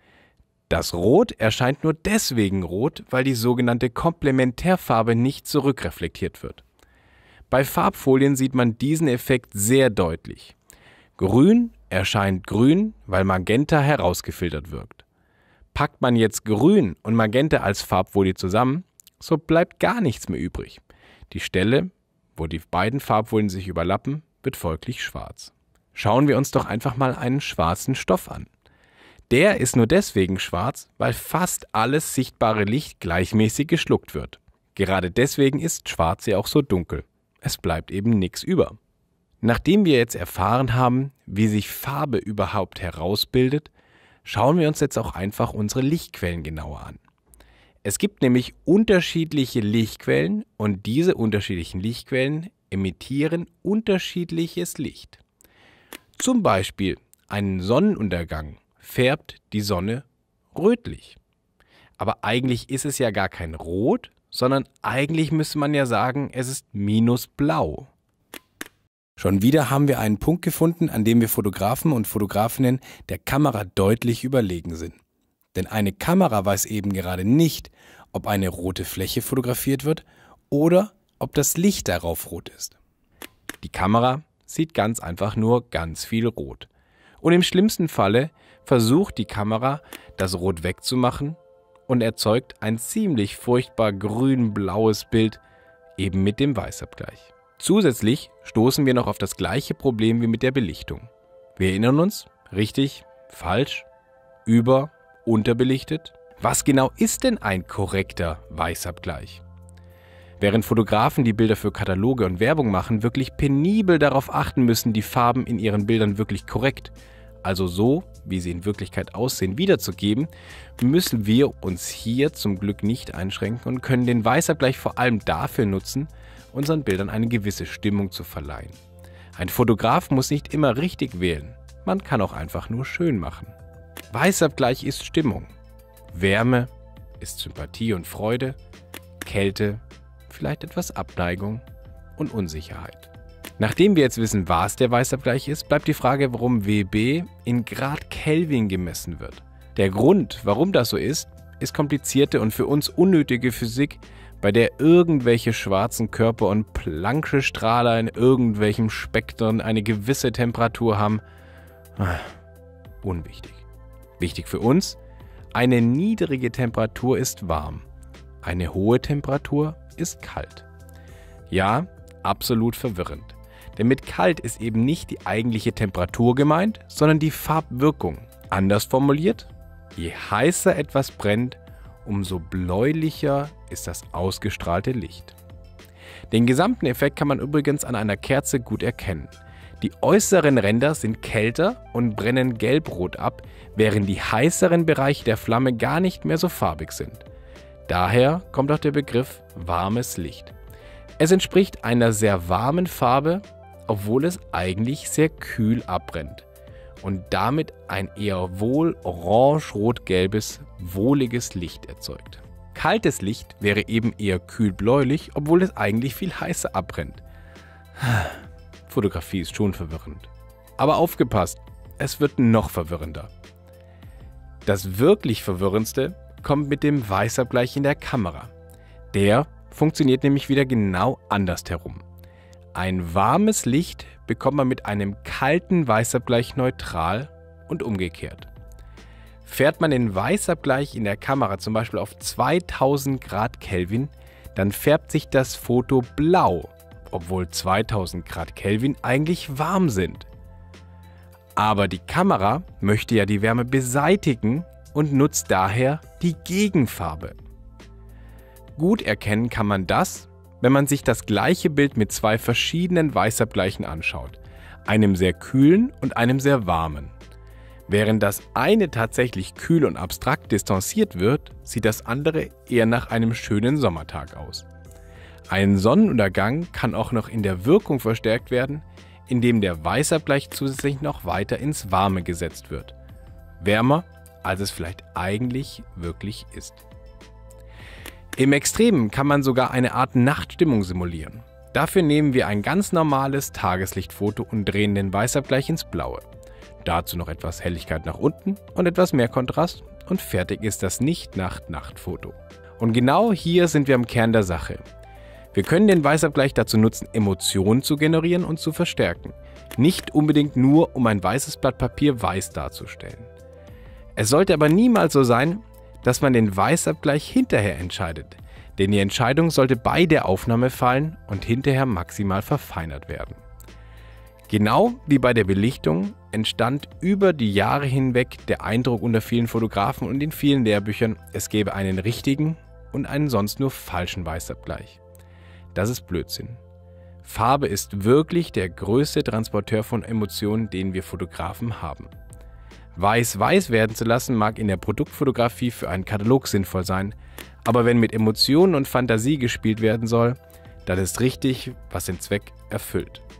A: Das Rot erscheint nur deswegen rot, weil die sogenannte Komplementärfarbe nicht zurückreflektiert wird. Bei Farbfolien sieht man diesen Effekt sehr deutlich. Grün erscheint grün, weil Magenta herausgefiltert wirkt. Packt man jetzt Grün und Magenta als Farbfolie zusammen, so bleibt gar nichts mehr übrig. Die Stelle, wo die beiden Farbfolien sich überlappen, wird folglich schwarz. Schauen wir uns doch einfach mal einen schwarzen Stoff an. Der ist nur deswegen schwarz, weil fast alles sichtbare Licht gleichmäßig geschluckt wird. Gerade deswegen ist Schwarz ja auch so dunkel. Es bleibt eben nichts über. Nachdem wir jetzt erfahren haben, wie sich Farbe überhaupt herausbildet, schauen wir uns jetzt auch einfach unsere Lichtquellen genauer an. Es gibt nämlich unterschiedliche Lichtquellen und diese unterschiedlichen Lichtquellen emittieren unterschiedliches Licht. Zum Beispiel einen Sonnenuntergang färbt die Sonne rötlich. Aber eigentlich ist es ja gar kein Rot, sondern eigentlich müsste man ja sagen, es ist minusblau. Schon wieder haben wir einen Punkt gefunden, an dem wir Fotografen und Fotografinnen der Kamera deutlich überlegen sind. Denn eine Kamera weiß eben gerade nicht, ob eine rote Fläche fotografiert wird oder ob das Licht darauf rot ist. Die Kamera sieht ganz einfach nur ganz viel Rot. Und im schlimmsten Falle versucht die Kamera, das Rot wegzumachen und erzeugt ein ziemlich furchtbar grün-blaues Bild, eben mit dem Weißabgleich. Zusätzlich stoßen wir noch auf das gleiche Problem wie mit der Belichtung. Wir erinnern uns, richtig, falsch, über, unterbelichtet. Was genau ist denn ein korrekter Weißabgleich? Während Fotografen, die Bilder für Kataloge und Werbung machen, wirklich penibel darauf achten müssen, die Farben in ihren Bildern wirklich korrekt, also so, wie sie in Wirklichkeit aussehen, wiederzugeben, müssen wir uns hier zum Glück nicht einschränken und können den Weißabgleich vor allem dafür nutzen, unseren Bildern eine gewisse Stimmung zu verleihen. Ein Fotograf muss nicht immer richtig wählen, man kann auch einfach nur schön machen. Weißabgleich ist Stimmung. Wärme ist Sympathie und Freude, Kälte, vielleicht etwas Abneigung und Unsicherheit. Nachdem wir jetzt wissen, was der Weißabgleich ist, bleibt die Frage, warum W B in Grad Kelvin gemessen wird. Der Grund, warum das so ist, ist komplizierte und für uns unnötige Physik, bei der irgendwelche schwarzen Körper und Plancksche Strahler in irgendwelchen Spektren eine gewisse Temperatur haben. Unwichtig. Wichtig für uns: eine niedrige Temperatur ist warm, eine hohe Temperatur ist kalt. Ja, absolut verwirrend. Denn mit kalt ist eben nicht die eigentliche Temperatur gemeint, sondern die Farbwirkung. Anders formuliert: je heißer etwas brennt, umso bläulicher ist das ausgestrahlte Licht. Den gesamten Effekt kann man übrigens an einer Kerze gut erkennen. Die äußeren Ränder sind kälter und brennen gelbrot ab, während die heißeren Bereiche der Flamme gar nicht mehr so farbig sind. Daher kommt auch der Begriff warmes Licht. Es entspricht einer sehr warmen Farbe, obwohl es eigentlich sehr kühl abbrennt und damit ein eher wohl orange-rot-gelbes, wohliges Licht erzeugt. Kaltes Licht wäre eben eher kühl-bläulich, obwohl es eigentlich viel heißer abbrennt. Fotografie ist schon verwirrend. Aber aufgepasst, es wird noch verwirrender. Das wirklich Verwirrendste kommt mit dem Weißabgleich in der Kamera. Der funktioniert nämlich wieder genau andersherum. Ein warmes Licht bekommt man mit einem kalten Weißabgleich neutral und umgekehrt. Fährt man den Weißabgleich in der Kamera zum Beispiel auf zweitausend Grad Kelvin, dann färbt sich das Foto blau, obwohl zweitausend Grad Kelvin eigentlich warm sind. Aber die Kamera möchte ja die Wärme beseitigen und nutzt daher die Gegenfarbe. Gut erkennen kann man das, wenn man sich das gleiche Bild mit zwei verschiedenen Weißabgleichen anschaut, einem sehr kühlen und einem sehr warmen. Während das eine tatsächlich kühl und abstrakt distanziert wird, sieht das andere eher nach einem schönen Sommertag aus. Ein Sonnenuntergang kann auch noch in der Wirkung verstärkt werden, indem der Weißabgleich zusätzlich noch weiter ins Warme gesetzt wird. Wärmer, als es vielleicht eigentlich wirklich ist. Im Extremen kann man sogar eine Art Nachtstimmung simulieren. Dafür nehmen wir ein ganz normales Tageslichtfoto und drehen den Weißabgleich ins Blaue. Dazu noch etwas Helligkeit nach unten und etwas mehr Kontrast und fertig ist das Nicht-Nacht-Nacht-Foto. Und genau hier sind wir am Kern der Sache. Wir können den Weißabgleich dazu nutzen, Emotionen zu generieren und zu verstärken. Nicht unbedingt nur, um ein weißes Blatt Papier weiß darzustellen. Es sollte aber niemals so sein, dass man den Weißabgleich hinterher entscheidet, denn die Entscheidung sollte bei der Aufnahme fallen und hinterher maximal verfeinert werden. Genau wie bei der Belichtung entstand über die Jahre hinweg der Eindruck unter vielen Fotografen und in vielen Lehrbüchern, es gäbe einen richtigen und einen sonst nur falschen Weißabgleich. Das ist Blödsinn. Farbe ist wirklich der größte Transporteur von Emotionen, den wir Fotografen haben. Weiß weiß werden zu lassen mag in der Produktfotografie für einen Katalog sinnvoll sein, aber wenn mit Emotionen und Fantasie gespielt werden soll, dann ist richtig, was den Zweck erfüllt.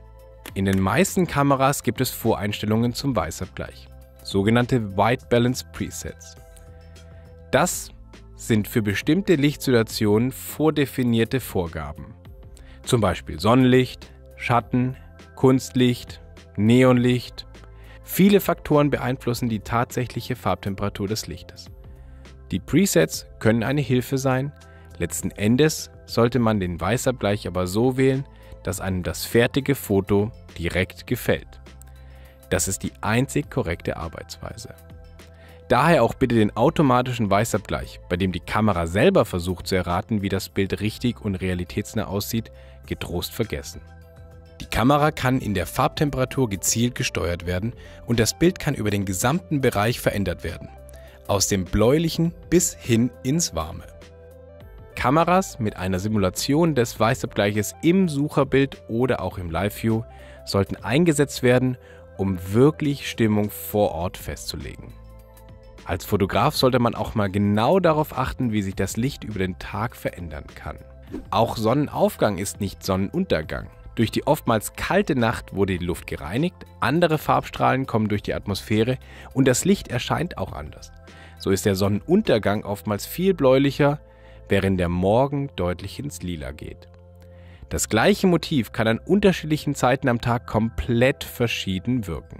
A: In den meisten Kameras gibt es Voreinstellungen zum Weißabgleich, sogenannte White Balance Presets. Das sind für bestimmte Lichtsituationen vordefinierte Vorgaben. Zum Beispiel Sonnenlicht, Schatten, Kunstlicht, Neonlicht. Viele Faktoren beeinflussen die tatsächliche Farbtemperatur des Lichtes. Die Presets können eine Hilfe sein, letzten Endes sollte man den Weißabgleich aber so wählen, dass einem das fertige Foto direkt gefällt. Das ist die einzig korrekte Arbeitsweise. Daher auch bitte den automatischen Weißabgleich, bei dem die Kamera selber versucht zu erraten, wie das Bild richtig und realitätsnah aussieht, getrost vergessen. Die Kamera kann in der Farbtemperatur gezielt gesteuert werden und das Bild kann über den gesamten Bereich verändert werden, aus dem Bläulichen bis hin ins Warme. Kameras mit einer Simulation des Weißabgleiches im Sucherbild oder auch im Live-View sollten eingesetzt werden, um wirklich Stimmung vor Ort festzulegen. Als Fotograf sollte man auch mal genau darauf achten, wie sich das Licht über den Tag verändern kann. Auch Sonnenaufgang ist nicht Sonnenuntergang. Durch die oftmals kalte Nacht wurde die Luft gereinigt, andere Farbstrahlen kommen durch die Atmosphäre und das Licht erscheint auch anders. So ist der Sonnenuntergang oftmals viel bläulicher, während der Morgen deutlich ins Lila geht. Das gleiche Motiv kann an unterschiedlichen Zeiten am Tag komplett verschieden wirken.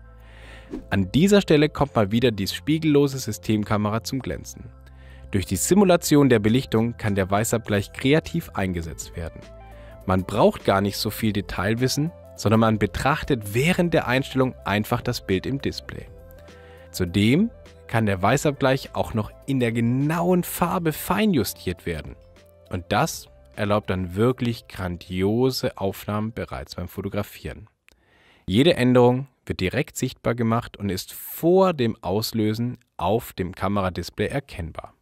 A: An dieser Stelle kommt mal wieder die spiegellose Systemkamera zum Glänzen. Durch die Simulation der Belichtung kann der Weißabgleich kreativ eingesetzt werden. Man braucht gar nicht so viel Detailwissen, sondern man betrachtet während der Einstellung einfach das Bild im Display. Zudem kann der Weißabgleich auch noch in der genauen Farbe feinjustiert werden. Und das erlaubt dann wirklich grandiose Aufnahmen bereits beim Fotografieren. Jede Änderung wird direkt sichtbar gemacht und ist vor dem Auslösen auf dem Kameradisplay erkennbar.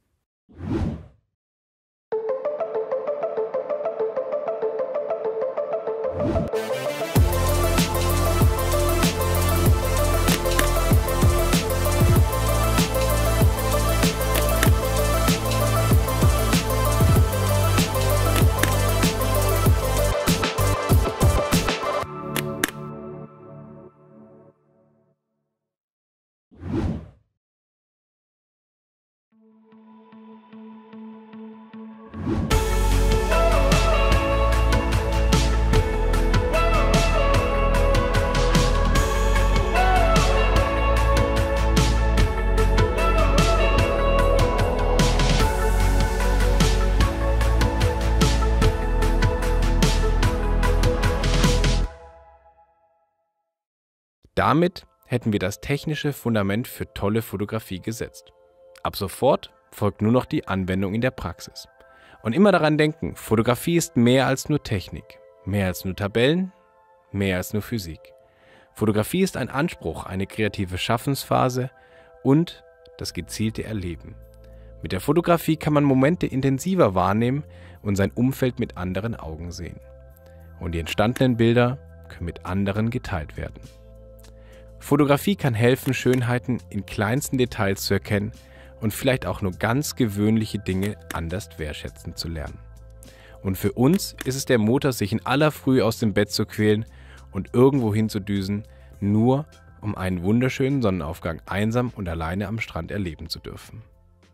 A: Damit hätten wir das technische Fundament für tolle Fotografie gesetzt. Ab sofort folgt nur noch die Anwendung in der Praxis. Und immer daran denken, Fotografie ist mehr als nur Technik, mehr als nur Tabellen, mehr als nur Physik. Fotografie ist ein Anspruch, eine kreative Schaffensphase und das gezielte Erleben. Mit der Fotografie kann man Momente intensiver wahrnehmen und sein Umfeld mit anderen Augen sehen. Und die entstandenen Bilder können mit anderen geteilt werden. Fotografie kann helfen, Schönheiten in kleinsten Details zu erkennen und vielleicht auch nur ganz gewöhnliche Dinge anders wertschätzen zu lernen. Und für uns ist es der Motor, sich in aller Frühe aus dem Bett zu quälen und irgendwo hinzudüsen, nur um einen wunderschönen Sonnenaufgang einsam und alleine am Strand erleben zu dürfen.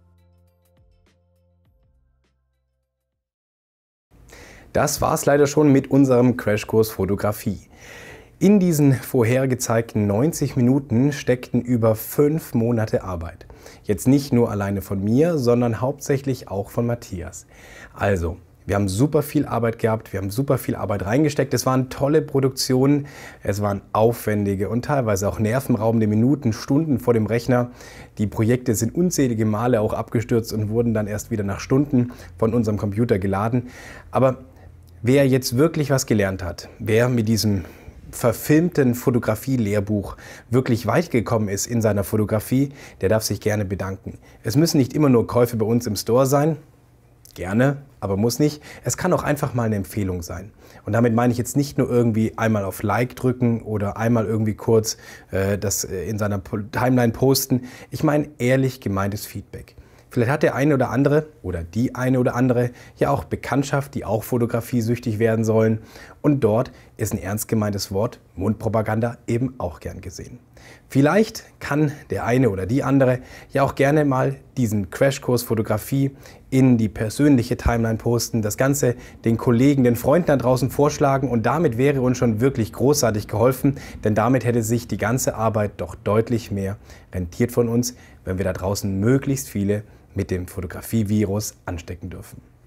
B: Das war's leider schon mit unserem Crashkurs Fotografie. In diesen vorher gezeigten neunzig Minuten steckten über fünf Monate Arbeit. Jetzt nicht nur alleine von mir, sondern hauptsächlich auch von Matthias. Also, wir haben super viel Arbeit gehabt, wir haben super viel Arbeit reingesteckt. Es waren tolle Produktionen, es waren aufwendige und teilweise auch nervenraubende Minuten, Stunden vor dem Rechner. Die Projekte sind unzählige Male auch abgestürzt und wurden dann erst wieder nach Stunden von unserem Computer geladen. Aber wer jetzt wirklich was gelernt hat, wer mit diesem verfilmten Fotografie-Lehrbuch wirklich weit gekommen ist in seiner Fotografie, der darf sich gerne bedanken. Es müssen nicht immer nur Käufe bei uns im Store sein, gerne, aber muss nicht. Es kann auch einfach mal eine Empfehlung sein. Und damit meine ich jetzt nicht nur irgendwie einmal auf Like drücken oder einmal irgendwie kurz äh, das in seiner Timeline posten. Ich meine ehrlich gemeintes Feedback. Vielleicht hat der eine oder andere oder die eine oder andere ja auch Bekanntschaft, die auch fotografiesüchtig werden sollen und dort ist ein ernst gemeintes Wort, Mundpropaganda, eben auch gern gesehen. Vielleicht kann der eine oder die andere ja auch gerne mal diesen Crashkurs Fotografie in die persönliche Timeline posten, das Ganze den Kollegen, den Freunden da draußen vorschlagen und damit wäre uns schon wirklich großartig geholfen, denn damit hätte sich die ganze Arbeit doch deutlich mehr rentiert von uns, wenn wir da draußen möglichst viele mit dem Fotografie-Virus anstecken dürfen.